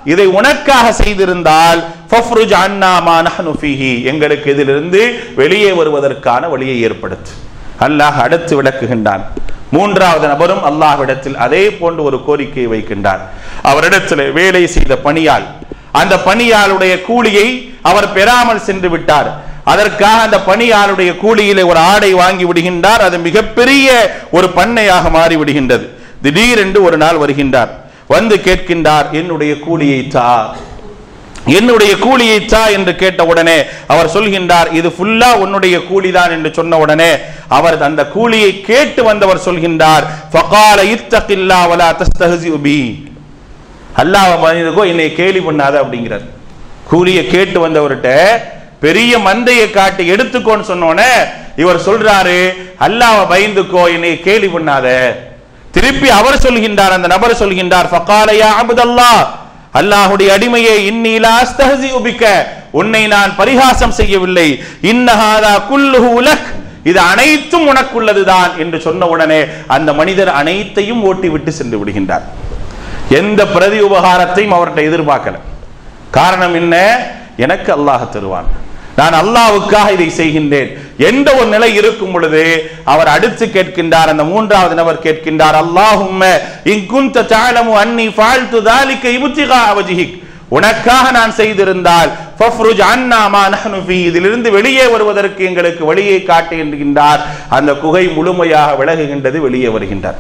இதை உனக்காக செய்திருந்தால் ஃபஃப்ருஜ் அன்னா மா நஹ்னு ஃபீஹி, எங்களுக்கு இதிலிருந்து வெளியே வருவதற்கான வழியை ஏற்படுத்து. அல்லாஹ் அடுத்து விளக்குகின்றான். மூன்றாவது நபரும் அல்லாஹ்விடத்தில் அதே போன்று ஒரு கோரிக்கையை வைக்கின்றார். அவரிடத்தில் வேலை செய்த பணியாள், அந்த பணியாளுடைய கூலியை அவர் பெறாமல் சென்று விட்டார். அதற்காக அந்த பணியாளுடைய கூலியிலே ஒரு ஆடை வாங்கி விடுகின்றார். அது மிகப்பெரிய ஒரு பண்ணையாக மாறி விடுகின்றது. திடீரென்று ஒரு நாள் வருகின்றார், வந்து கேட்கின்றார், என்னுடைய கூலியை தா, என்னுடைய கூலியை தா என்று கேட்ட உடனே அவர் சொல்கின்றார், இது ஃபுல்லா உன்னுடைய கூலிதான் என்று சொன்ன உடனே அவர் அந்த கூலியை கேட்டு வந்தவர் சொல்கின்றார், ஃபகால இத்தகில்லா வலா தஸ்தஹ்ஸி பி, அல்லாஹ் பயந்துக்கோ, என்னை கேலி பண்ணாத அப்படிங்கிறார். கூலியை கேட்டு வந்தவர்கிட்ட பெரிய மந்தையை காட்டி எடுத்துக்கோன்னு சொன்னோன்னே இவர் சொல்றாரு, அல்லாஹ் பயந்துக்கோ, என்னை கேலி பண்ணாத. திருப்பி அவர் சொல்கின்றார், அந்த நபர் சொல்கின்றார், ஃபகால யா அப்தல்லாஹ், அல்லாஹ்வுடைய அடிமையே, இன்னி லா அஸ்தஹ்ஸிஉ பிக, உன்னை நான் பரிகாசம் செய்யவில்லை, இன்ன ஹாதா குல்லுஹு லக், இது அனைத்தும் உனக்குள்ளதுதான் என்று சொன்ன உடனே அந்த மனிதர் அனைத்தையும் ஓட்டி விட்டு சென்று விடுகின்றார். எந்த பிரதி உபகாரத்தையும் அவர்கிட்ட எதிர்பார்க்கல. காரணம் என்ன? எனக்கு அல்லாஹ் தருவான், நான் அல்லாஹ்வுக்காக இதை செய்கின்றேன் என்ற ஒரு நிலை இருக்கும் பொழுது அவர் அடுத்து கேட்கின்றார், அந்த மூன்றாவது நபர் கேட்கின்றார், அல்லாஹும்ம இன் குன்த தஅலமு அன்னி ஃபஅல்து ذلك இப்திகா வஜ்ஹிக், உனக்காக நான் செய்திருந்தால் ஃபஃப்ருஜ் அன்னா மா நஹ்னு ஃபீ, இதிலிருந்து வெளியே வருவதற்கு எங்களுக்கு வழியை காட்டு என்கின்றார். அந்த குகை முழுமையாக விலகுகின்றது, வெளியே வருகின்றார்.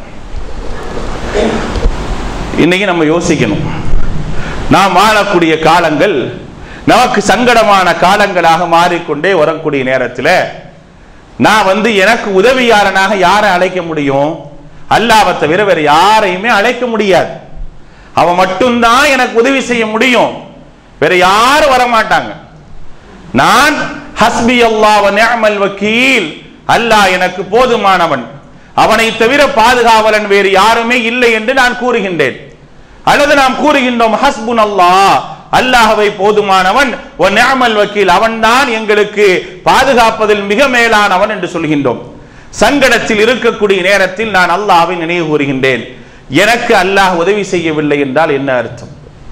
இன்னைக்கு நம்ம யோசிக்கணும், நாம் வாழக்கூடிய காலங்கள் நமக்கு சங்கடமான காலங்களாக மாறிக்கொண்டே வரக்கூடிய நேரத்தில் நான் எனக்கு உதவியாளனாக யாரை அழைக்க முடியும்? அல்லாஹ்வை தவிர வேற யாரையுமே அழைக்க முடியாது. அவன் மட்டும்தான் எனக்கு உதவி செய்ய முடியும், வேற யாரும் வரமாட்டாங்க. நான் ஹஸ்பி அல்லாஹ் வ நிஅமல் வக்கீல், அல்லாஹ் எனக்கு போதுமானவன், அவனை தவிர பாதுகாவலன் வேறு யாருமே இல்லை என்று நான் கூறுகின்றேன். அல்லது நாம் கூறுகின்றோம், ஹஸ்புன் அல்லாஹ், அல்லாஹ்வை போதுமானவன், வ நிஅமல் வக்கீல், அவன்தான் எங்களுக்கு பாதுகாப்பதில் மிக மேலானவன் என்று சொல்கின்றோம். சங்கடத்தில் இருக்கக்கூடிய நேரத்தில் நான் அல்லாஹ்வை நினைவு கூறுகின்றேன். எனக்கு அல்லாஹ் உதவி செய்யவில்லை என்றால் என்ன அர்த்தம்?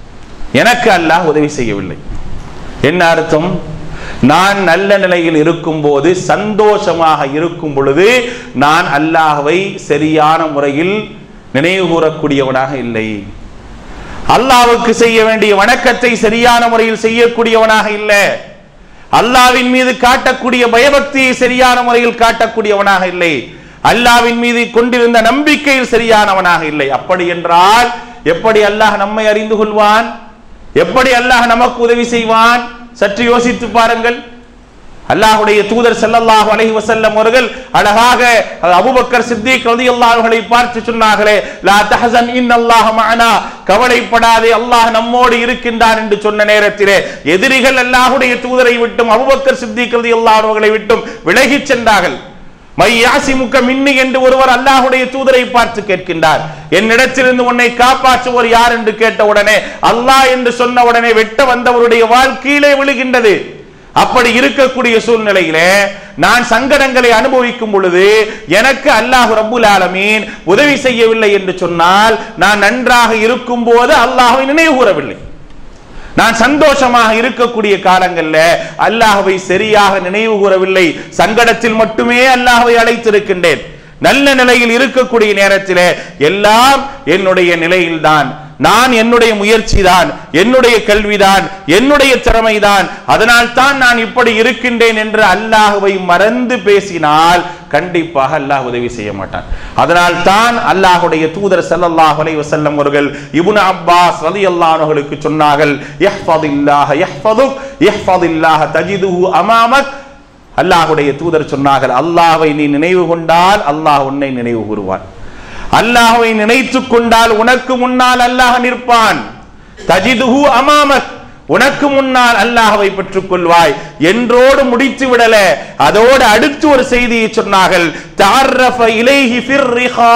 எனக்கு அல்லாஹ் உதவி செய்யவில்லை என்ன அர்த்தம்? நான் நல்ல நிலையில் இருக்கும் போது, சந்தோஷமாக இருக்கும் பொழுது நான் அல்லாஹ்வை சரியான முறையில் நினைவு கூறக்கூடியவனாக இல்லை, அல்லாஹ்வுக்கு செய்ய வேண்டிய வணக்கத்தை சரியான முறையில் செய்யக்கூடியவனாக இல்லை, அல்லாஹ்வின் மீது காட்டக்கூடிய பயபக்தியை சரியான முறையில் காட்டக்கூடியவனாக இல்லை, அல்லாஹ்வின் மீது கொண்டிருந்த நம்பிக்கையில் சரியானவனாக இல்லை. அப்படி என்றால் எப்படி அல்லாஹ் நம்மை அறிந்து கொள்வான்? எப்படி அல்லாஹ் நமக்கு உதவி செய்வான்? சற்று யோசித்து பாருங்கள். அல்லாஹ்வுடைய தூதர் ஸல்லல்லாஹு அலைஹி வஸல்லம் அவர்கள் அழகாக அபூபக்கர் சித்திக் ரலியல்லாஹு அன்ஹுவை பார்த்து சொன்னார்களே, லா தஹஸன் இன்னல்லாஹ மஅனா, கவலைப்படாதே, அல்லாஹ் நம்மோடு இருக்கின்றான் என்று சொன்ன நேரத்திலே எதிரிகள் அல்லாஹ்வுடைய தூதரை விட்டும் அபூபக்கர் சித்திக் ரலியல்லாஹு அன்ஹுவை விட்டும் விலகிச் சென்றார்கள். மையாசிமுக்க மின்னி என்று ஒருவர் அல்லாஹ்வுடைய தூதரை பார்த்து கேட்கின்றார், என்னிடத்திலிருந்து உன்னை காப்பாற்றுவோர் யார் என்று கேட்ட உடனே அல்லாஹ் என்று சொன்ன உடனே வெட்ட வந்தவருடைய வாள் கீழே விழுகின்றது. அப்படி இருக்கக்கூடிய சூழ்நிலையிலே நான் சங்கடங்களை அனுபவிக்கும் பொழுது எனக்கு அல்லாஹ் ரப்புல் ஆலமீன் உதவி செய்யவில்லை என்று சொன்னால் நான் நன்றாக இருக்கும் போது அல்லாஹ்வை நினைவு கூறவில்லை. நான் சந்தோஷமாக இருக்கக்கூடிய காலங்களில் அல்லாஹ்வை சரியாக நினைவு கூறவில்லை, சங்கடத்தில் மட்டுமே அல்லாஹ்வை அழைத்திருக்கின்றேன். நல்ல நிலையில் இருக்கக்கூடிய நேரத்தில் எல்லாம் என்னுடைய நிலையில்தான், நான் என்னுடைய முயற்சி தான், என்னுடைய கல்விதான், என்னுடைய திறமைதான், அதனால் தான் நான் இப்படி இருக்கின்றேன் என்று அல்லாஹ்வை மறந்து பேசினால் கண்டிப்பாக அல்லாஹ் உதவி செய்ய மாட்டான். அதனால் தான் அல்லாஹ்வுடைய தூதர் ஸல்லல்லாஹு அலைஹி வஸல்லம் அவர்கள் இப்னு அப்பாஸ் ரலியல்லாஹு அன்ஹுவுக்கு சொன்னார்கள், யஹ்ஃபதில்லாஹ யஹ்ஃபதுக் யஹ்ஃபதில்லாஹ தஜிதுஹு அமாமக். அல்லாஹ்வுடைய தூதர் சொன்னார்கள், அல்லாஹ்வை நீ நினைவு கொண்டால் அல்லாஹ் உன்னை நினைவு கூறுவான், அல்லாஹ்வை நினைத்துக் கொண்டால் உனக்கு முன்னால் அல்லாஹ் நிற்பான். தஜிதுஹு அமாமக், உனக்கு முன்னால் அல்லாஹ்வை பெற்றுக் கொள்வாய் என்றோடு முடித்து விடல. அதோடு அடுத்து ஒரு செய்தியை சொன்னார்கள், தஅர்ரஃப இலைஹி ஃபிர் ரிஹா,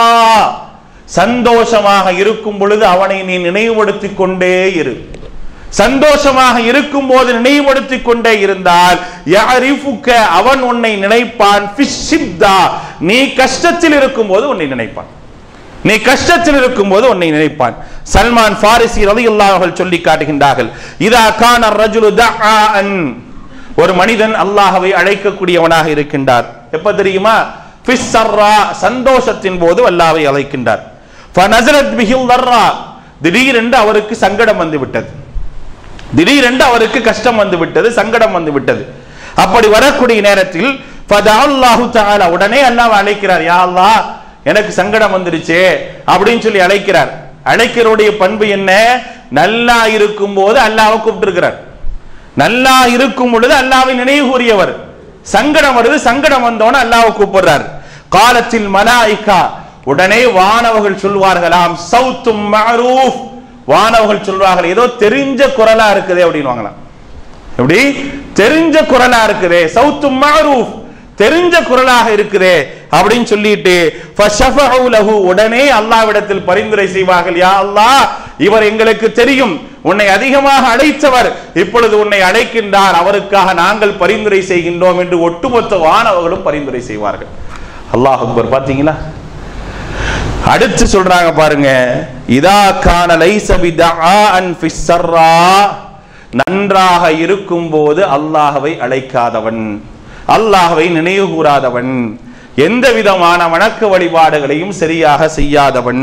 சந்தோஷமாக இருக்கும் பொழுது அவனை நீ நினைவுபடுத்திக் கொண்டே இரு. சந்தோஷமாக இருக்கும் போது நினைவுபடுத்திக் கொண்டே இருந்தால் யஅரிஃபுக, அவன் உன்னை நினைப்பான், ஃபிஷ்ஷித்தா, நீ கஷ்டத்தில் இருக்கும் போது உன்னை நினைப்பான். நீ கஷ்டத்தில் இருக்கும் போது உன்னை நினைப்பான். சல்மான் ஃபாரிசி ரலியல்லாஹு அன்ஹு சொல்லி காட்டுகின்றார்கள், இதா கான ரஜுலு தஆன், ஒரு மனிதன் அல்லாஹ்வை அழைக்கக்கூடியவனாக இருக்கின்றார். எப்ப தெரியுமா? ஃபிஸ்ஸர்ரா, சந்தோஷத்தின் போது அல்லாஹ்வை அழைக்கின்றார். ஃபனஸலத் பிஹில் தர்ரா, திடீரென்று அவருக்கு சங்கடம் வந்து விட்டது, திடீரென்று அவருக்கு கஷ்டம் வந்து விட்டது, சங்கடம் வந்து விட்டது. அப்படி வரக்கூடிய நேரத்தில் ஃபதஅல்லாஹு தஆலா, உடனே அல்லாஹ்வை அழைக்கிறார். யா அல்லாஹ், எனக்கு சங்கடம் வந்துருச்சே அப்படின்னு சொல்லி அழைக்கிறார். அழைக்கிறோடைய பண்பு என்ன? நல்லா இருக்கும் போது அல்லாஹ்வை கூப்பிட்டிருக்கிறார். நல்லா இருக்கும் பொழுது அல்லாஹ்வை நினைவு கூறியவர். சங்கடம் வருது, சங்கடம் வந்தோன்னு அல்லாஹ்வை கூப்பிடுறார். காலத்தில் மலாயிகா, உடனே வானவர்கள் சொல்வார்களாம், சௌத்தும் மஅரூஃப், வானவர்கள் சொல்வார்கள், ஏதோ தெரிஞ்ச குரலா இருக்குதே அப்படின்னு வாங்கலாம். எப்படி தெரிஞ்ச குரலா இருக்குதே, சௌத்தும் மஅரூஃப், தெரிஞ்ச குரலாக இருக்குதே அப்படின்னு சொல்லிட்டு ஃபஷஃபஉ லஹு, உடனே அல்லாஹ்விடத்தில் பரிந்துரை செய்வார்கள். யா அல்லாஹ், இவர் எங்களுக்கு தெரியும், உன்னை அதிகமாக அழைத்தவர், இப்பொழுது உன்னை அழைக்கின்றார், அவருக்காக நாங்கள் பரிந்துரை செய்கின்றோம் என்று ஒட்டுமொத்த வானவர்களும் பரிந்துரை செய்வார்கள். அல்லாஹ் அக்பர். பாத்தீங்களா? அடுத்து சொல்றாங்க பாருங்க, இதா கான லைஸ பிதஆன் ஃபிஸ்ஸர்ரா, நன்றாக இருக்கும் போது அல்லாஹ்வை அழைக்காதவன், அல்லாஹ்வை நினைவு கூறாதவன், எந்த விதமான வணக்க வழிபாடுகளையும் சரியாக செய்யாதவன்,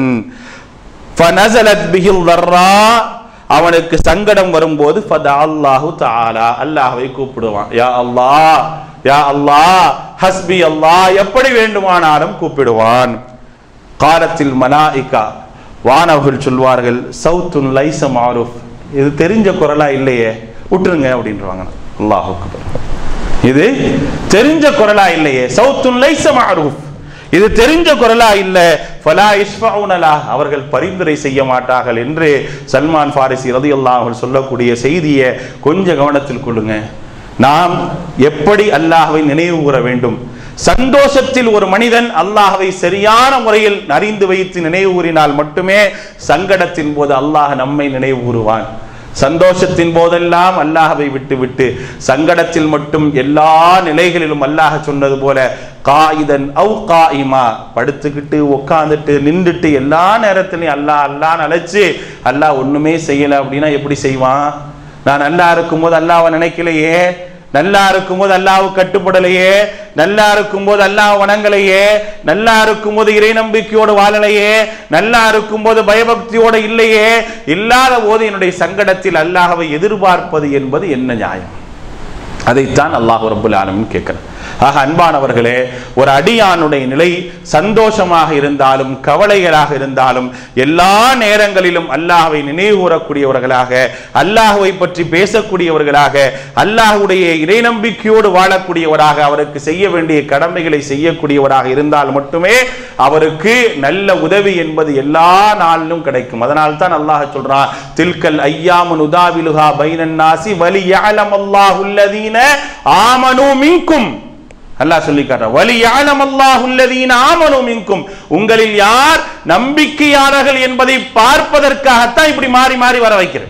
ஃபனஸலத் பிஹில் தர்ரா, அவனுக்கு சங்கடம் வரும்போது ஃபதஅல்லாஹு தஆலா, அல்லாஹ்வை கூப்பிடுவான். யா அல்லாஹ், யா அல்லாஹ், ஹஸ்பி அல்லாஹ், எப்படி வேண்டுமானாலும் கூப்பிடுவான். காலத்தில் மலாயிகா, வானவர்கள் சொல்வார்கள், சௌத்துன் லைஸ மஅரூஃப், இது தெரிஞ்ச குரலா இல்லையே, விட்டுருங்க அப்படின்றாங்க. அல்லாஹ் அக்பர். இது தெரிஞ்ச குரலா இல்லையே, சௌத்துன் லைஸ மஅரூஃப், இது தெரிஞ்ச குரலா இல்ல, ஃபலா யஷ்ஃபஊன லஹ், அவர்கள் பரிந்துரை செய்ய மாட்டார்கள் என்று சல்மான் ஃபாரிசி ரலியல்லாஹு அன்ஹு சொல்லக்கூடிய செய்தியை கொஞ்சம் கவனத்தில் கொள்ளுங்க. நாம் எப்படி அல்லாஹ்வை நினைவு கூற வேண்டும்? சந்தோஷத்தில் ஒரு மனிதன் அல்லாஹ்வை சரியான முறையில் அறிந்து வைத்து நினைவு கூறினால் மட்டுமே சங்கடத்தின் போது அல்லாஹ் நம்மை நினைவு கூறுவான். சந்தோஷத்தின் போதெல்லாம் அல்லாஹ்வை விட்டுவிட்டு சங்கடத்தில் மட்டும் எல்லா நிலைகளிலும் அல்லாஹ் சொன்னது போல காயிதன் அவு காயிமா, படுத்துக்கிட்டு உட்காந்துட்டு நின்றுட்டு எல்லா நேரத்திலையும் அல்லாஹ் அல்லாஹ் அழைச்சு அல்லாஹ் ஒண்ணுமே செய்யல அப்படின்னா எப்படி செய்வான்? நான் நல்லா இருக்கும்போது அல்லாஹ்வை நினைக்கலையே, நல்லா இருக்கும்போது அல்லாஹ் கட்டுப்படலையே, நல்லா இருக்கும்போது அல்லாஹ் வணங்கலையே, நல்லா இருக்கும்போது இறை நம்பிக்கையோடு வாழலையே, நல்லா இருக்கும்போது பயபக்தியோடு இல்லையே, இல்லாத போது என்னுடைய சங்கடத்தில் அல்லாஹ்வை எதிர்பார்ப்பது என்பது என்ன நியாயம்? அதைத்தான் அல்லாஹ் ரப்பல் ஆலமீன் கேட்கிறார். ஆக அன்பானவர்களே, ஒரு அடியானுடைய நிலை சந்தோஷமாக இருந்தாலும் கவலைகளாக இருந்தாலும் எல்லா நேரங்களிலும் அல்லாஹ்வை நினைவு கூறக்கூடியவர்களாக, அல்லாஹ்வை பற்றி பேசக்கூடியவர்களாக, அல்லாஹ்வுடைய இறை நம்பிக்கையோடு வாழக்கூடியவராக, அவருக்கு செய்ய வேண்டிய கடமைகளை செய்யக்கூடியவராக இருந்தால் மட்டுமே அவருக்கு நல்ல உதவி என்பது எல்லா நாளிலும் கிடைக்கும். அதனால் தான் அல்லாஹ் சொல்றான், தில்கல் ஐயாமு நுதாவிலுஹா பைனன் நாசி வலியஅலம் அல்லாஹுல்லதீன ஆமனூ மின்கும், அல்லாஹ் சொல்லி காட்டுறான், வலியஅலம் அல்லாஹுல்லதீன ஆமனூ மின்கும், உங்களில் யார் நம்பிக்கையாளர்கள் என்பதை பார்ப்பதற்காகத்தான் இப்படி மாறி மாறி வர வைக்கிறேன்.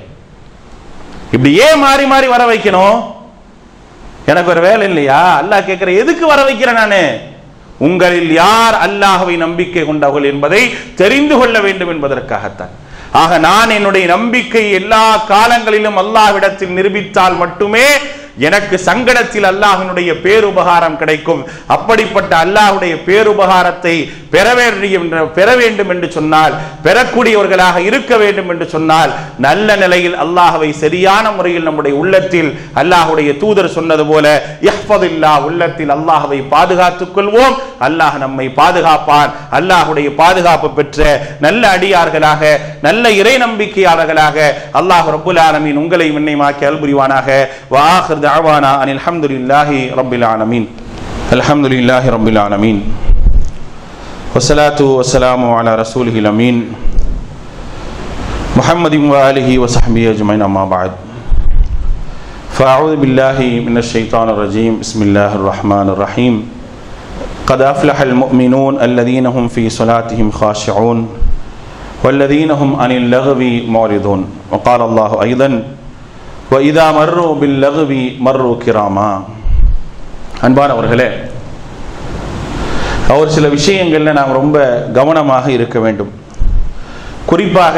இப்படி ஏன் மாறி மாறி வர வைக்கணும்? எனக்கு ஒரு வேலை இல்லையா? அல்லாஹ் கேட்கிற, எதுக்கு வர வைக்கிறேன் நானு? உங்களில் யார் அல்லாஹ்வை நம்பிக்கை கொண்டவர்கள் என்பதை தெரிந்து கொள்ள வேண்டும் என்பதற்காகத்தான். ஆக நான் என்னுடைய நம்பிக்கை எல்லா காலங்களிலும் அல்லாஹ்விடத்தில் நிரூபித்தால் மட்டுமே எனக்கு சங்கடத்தில் அல்லாஹ்வினுடைய பேருபகாரம் கிடைக்கும். அப்படிப்பட்ட அல்லாஹ்வுடைய பேருபகாரத்தை பெற வேண்டும் என்று சொன்னால், பெறக்கூடியவர்களாக இருக்க வேண்டும் என்று சொன்னால், நல்ல நிலையில் அல்லாஹ்வை சரியான முறையில் நம்முடைய உள்ளத்தில் அல்லாஹ்வுடைய தூதர் சொன்னது போல யஹ்ஃபதுல்லாஹ், உள்ளத்தில் அல்லாஹ்வை பாதுகாத்துக் கொள்வோம், அல்லாஹ் நம்மை பாதுகாப்பான். அல்லாஹ்வுடைய பாதுகாப்பு பெற்ற நல்ல அடியார்களாக, நல்ல இறை நம்பிக்கையாளர்களாக அல்லாஹ் ரப்புல் ஆலமீன் உங்களை என்னைமாக்கி அல்புரிவானாக. வஆகிர் دعوانا أن الحمد لله رب العالمين. الحمد لله رب العالمين والصلاة والسلام على رسوله الأمين محمد وآله وصحبه أجمعين. أما بعد، فأعوذ بالله من الشيطان الرجيم. بسم الله الرحمن الرحيم. قد أفلح المؤمنون الذين هم في صلاتهم خاشعون والذين هم عن اللغو معرضون. وقال الله أيضا وَإِذَا مَرُّوا بِاللَّغْوِ مَرُّوا كِرَامًا. அன்பானவர்களே, ஒரு சில விஷயங்களில் நாம் ரொம்ப கவனமாக இருக்க வேண்டும். குறிப்பாக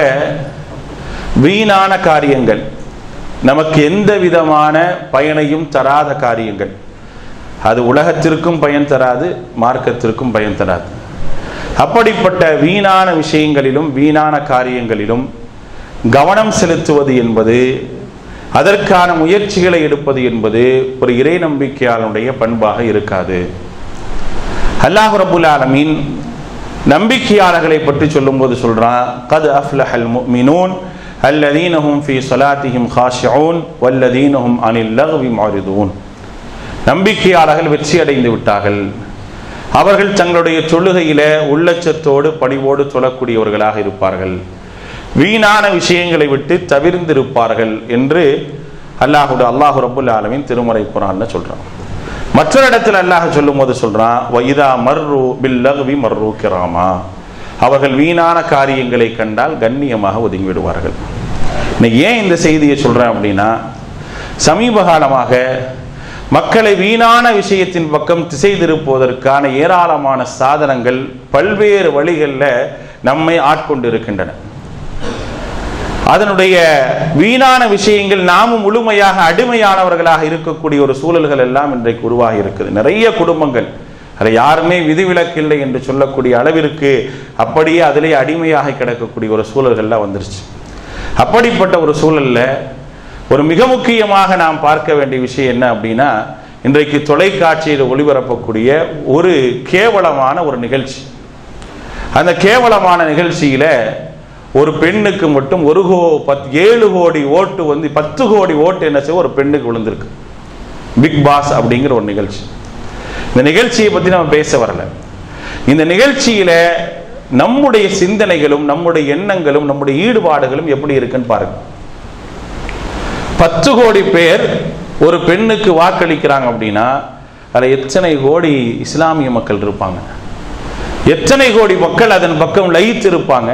வீணான காரியங்கள், நமக்கு எந்த விதமான பயனையும் தராத காரியங்கள், அது உலகத்திற்கும் பயன் தராது, மார்க்கத்திற்கும் பயன் தராது. அப்படிப்பட்ட வீணான விஷயங்களிலும் வீணான காரியங்களிலும் கவனம் செலுத்துவது என்பது, அதற்கான முயற்சிகளை எடுப்பது என்பது ஒரு இறை நம்பிக்கையாளனுடைய பண்பாக இருக்காது. அல்லாஹ் ரப்புல் ஆலமீன் நம்பிக்கையாளர்களை பற்றி சொல்லும்போது சொல்றான், கத் அஃப்லஹல் முஃமினூன் அல்லதீன ஹும் ஃபீ ஸலாத்திஹிம் காஷிஊன் வல்லதீன ஹும் அனில் லக்வி முஅரிதூன். நம்பிக்கையாளர்கள் வெற்றி அடைந்து விட்டார்கள், அவர்கள் தங்களுடைய தொழுகையில உள்ளச்சத்தோடு பணிவோடு தொழக்கூடியவர்களாக இருப்பார்கள், வீணான விஷயங்களை விட்டு தவிர்ந்திருப்பார்கள் என்று அல்லாஹ் ரப்புல் ஆலமீன் திருமறை குர்ஆன்ல சொல்றான். மற்றொரு இடத்தில் அல்லாஹ் சொல்லும் போது சொல்றான், வஇதா மர்ரு பில் லக்வி மர்ரு கிராமா. அவர்கள் வீணான காரியங்களை கண்டால் கண்ணியமாக ஒதுங்கி விடுவார்கள். இன்னைக்கு ஏன் இந்த செய்தியை சொல்றேன் அப்படின்னா, சமீப காலமாக மக்களை வீணான விஷயத்தின் பக்கம் திசை திருப்புவதற்கான ஏராளமான சாதனங்கள் பல்வேறு வழிகளில் நம்மை ஆட்கொண்டு இருக்கின்றன. அதனுடைய வீணான விஷயங்கள் நாமும் முழுமையாக அடிமையானவர்களாக இருக்கக்கூடிய ஒரு சூழல்கள் எல்லாம் இன்றைக்கு உருவாகி இருக்குது. நிறைய குடும்பங்கள் அதில் யாருமே விதிவிலக்கில்லை என்று சொல்லக்கூடிய அளவிற்கு அப்படியே அதிலே அடிமையாக கிடக்கக்கூடிய ஒரு சூழல்கள்லாம் வந்துருச்சு. அப்படிப்பட்ட ஒரு சூழல்ல ஒரு மிக முக்கியமாக நாம் பார்க்க வேண்டிய விஷயம் என்ன அப்படின்னா, இன்றைக்கு தொலைக்காட்சியில் ஒளிபரப்பக்கூடிய ஒரு கேவலமான ஒரு நிகழ்ச்சி. அந்த கேவலமான நிகழ்ச்சியில ஒரு பெண்ணுக்கு மட்டும் 7 கோடி ஓட்டு 10 கோடி ஓட்டு என்ன செய்ய ஒரு பெண்ணுக்கு விழுந்திருக்கு. பிக் பாஸ் அப்படிங்கிற ஒரு நிகழ்ச்சி. இந்த நிகழ்ச்சியை பத்தி நம்ம பேச வரல. இந்த நிகழ்ச்சியில நம்முடைய சிந்தனைகளும் நம்முடைய எண்ணங்களும் நம்முடைய ஈடுபாடுகளும் எப்படி இருக்குன்னு பாருங்க. 10 கோடி பேர் ஒரு பெண்ணுக்கு வாக்களிக்கிறாங்க அப்படின்னா அதில் எத்தனை கோடி இஸ்லாமிய மக்கள் இருப்பாங்க, எத்தனை கோடி மக்கள் அதன் பக்கம் லயித்து இருப்பாங்க,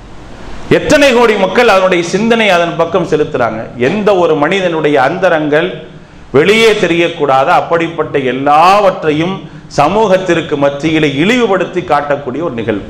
எத்தனை கோடி மக்கள் அதனுடைய சிந்தனை அதன் பக்கம் செலுத்துறாங்க. எந்த ஒரு மனிதனுடைய அந்தரங்கள் வெளியே தெரியக்கூடாத அப்படிப்பட்ட எல்லாவற்றையும் சமூகத்திற்கு மத்தியிலே இழிவுபடுத்தி காட்டக்கூடிய ஒரு நிகழ்வு.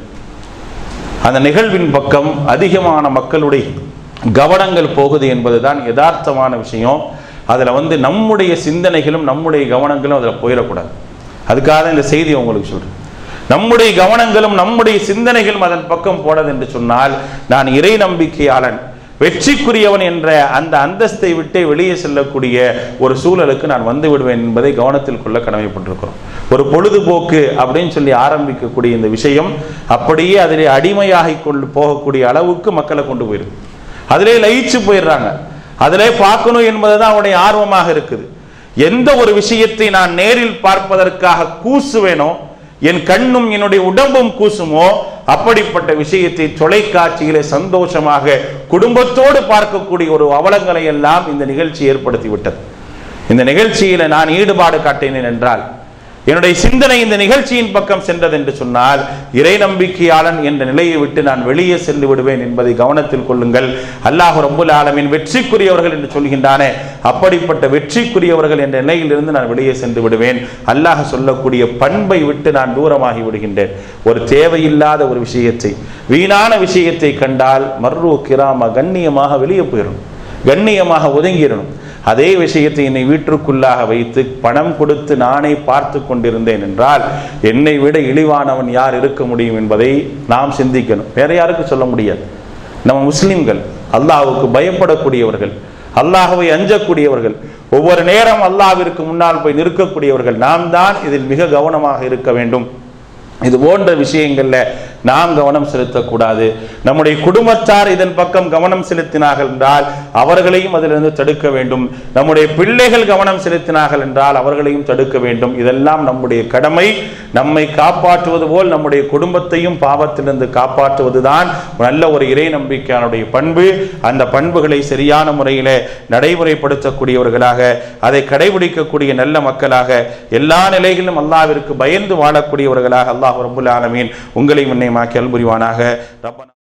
அந்த நிகழ்வின் பக்கம் அதிகமான மக்களுடைய கவனங்கள் போகுது என்பதுதான் யதார்த்தமான விஷயம். அதில் நம்முடைய சிந்தனைகளும் நம்முடைய கவனங்களும் அதில் போயிடக்கூடாது. அதுக்காக இந்த செய்தியை உங்களுக்கு சொல்றேன். நம்முடைய கவனங்களும் நம்முடைய சிந்தனைகளும் அதன் பக்கம் போனது என்று சொன்னால், நான் இறை நம்பிக்கையாளன், வெற்றிக்குரியவன் என்ற அந்த அந்தஸ்தை விட்டே வெளியே செல்லக்கூடிய ஒரு சூழலுக்கு நான் வந்து விடுவேன் என்பதை கவனத்தில் கொள்ள கடமைப்பட்டிருக்கிறோம். ஒரு பொழுதுபோக்கு அப்படின்னு சொல்லி ஆரம்பிக்கக்கூடிய இந்த விஷயம் அப்படியே அதிலே அடிமையாகி கொண்டு போகக்கூடிய அளவுக்கு மக்களை கொண்டு போயிருக்கு. அதிலே லயிச்சு போயிடுறாங்க. அதிலே பார்க்கணும் என்பதுதான் அவனுடைய ஆர்வமாக இருக்குது. எந்த ஒரு விஷயத்தை நான் நேரில் பார்ப்பதற்காக கூசுவேனோ, என் கண்ணும் என்னுடைய உடம்பும் கூசுமோ, அப்படிப்பட்ட விஷயத்தை தொலைக்காட்சியிலே சந்தோஷமாக குடும்பத்தோடு பார்க்கக்கூடிய ஒரு அவலங்களை எல்லாம் இந்த நிகழ்ச்சி ஏற்படுத்தி விட்டது. இந்த நிகழ்ச்சியில நான் ஈடுபாடு காட்டினேன் என்றால், என்னுடைய சிந்தனை இந்த நிகழ்ச்சியின் பக்கம் சென்றது என்று சொன்னால், இறை நம்பிக்கையாளன் என்ற நிலையை விட்டு நான் வெளியே சென்று விடுவேன் என்பதை கவனத்தில் கொள்ளுங்கள். அல்லாஹ் ரப்புல் ஆலமீன் வெற்றிக்குரியவர்கள் என்று சொல்கின்றானே, அப்படிப்பட்ட வெற்றிக்குரியவர்கள் என்ற நிலையிலிருந்து நான் வெளியே சென்று விடுவேன். அல்லாஹ் சொல்லக்கூடிய பண்பை விட்டு நான் தூரமாகி விடுகின்றேன். ஒரு தேவையில்லாத ஒரு விஷயத்தை, வீணான விஷயத்தை கண்டால் மர்ரு கிராம, கண்ணியமாக வெளியே போயிடணும், கண்ணியமாக ஒதுங்கிடணும். அதே விஷயத்தை என்னை வீட்டிற்குள்ளாக வைத்து பணம் கொடுத்து நானே பார்த்து கொண்டிருந்தேன் என்றால், என்னை விட இழிவானவன் யார் இருக்க முடியும் என்பதை நாம் சிந்திக்கணும். வேற யாருக்கு சொல்ல முடியாது. நம்ம முஸ்லிம்கள் அல்லாஹ்வுக்கு பயப்படக்கூடியவர்கள், அல்லாஹ்வை அஞ்சக்கூடியவர்கள், ஒவ்வொரு நேரம் அல்லாஹ்விற்கு முன்னால் போய் நிற்கக்கூடியவர்கள். நாம் தான் இதில் மிக கவனமாக இருக்க வேண்டும். இது போன்ற விஷயங்கள்ல நாம் கவனம் செலுத்தக்கூடாது. நம்முடைய குடும்பத்தார் இதன் பக்கம் கவனம் செலுத்தினார்கள் என்றால் அவர்களையும் அதிலிருந்து தடுக்க வேண்டும். நம்முடைய பிள்ளைகள் கவனம் செலுத்தினார்கள் என்றால் அவர்களையும் தடுக்க வேண்டும். இதெல்லாம் நம்முடைய கடமை. நம்மை காப்பாற்றுவது போல் நம்முடைய குடும்பத்தையும் பாவத்திலிருந்து காப்பாற்றுவதுதான் நல்ல ஒரு இறை நம்பிக்கையானுடைய பண்பு. அந்த பண்புகளை சரியான முறையில நடைமுறைப்படுத்தக்கூடியவர்களாக, அதை கடைபிடிக்கக்கூடிய நல்ல மக்களாக, எல்லா நிலைகளிலும் அல்லாஹ்விற்கு பயந்து வாழக்கூடியவர்களாக அல்லாஹ் ரப்புல் ஆலமீன் உங்களை முன்னே மாக்கி அல்புரிவானாக.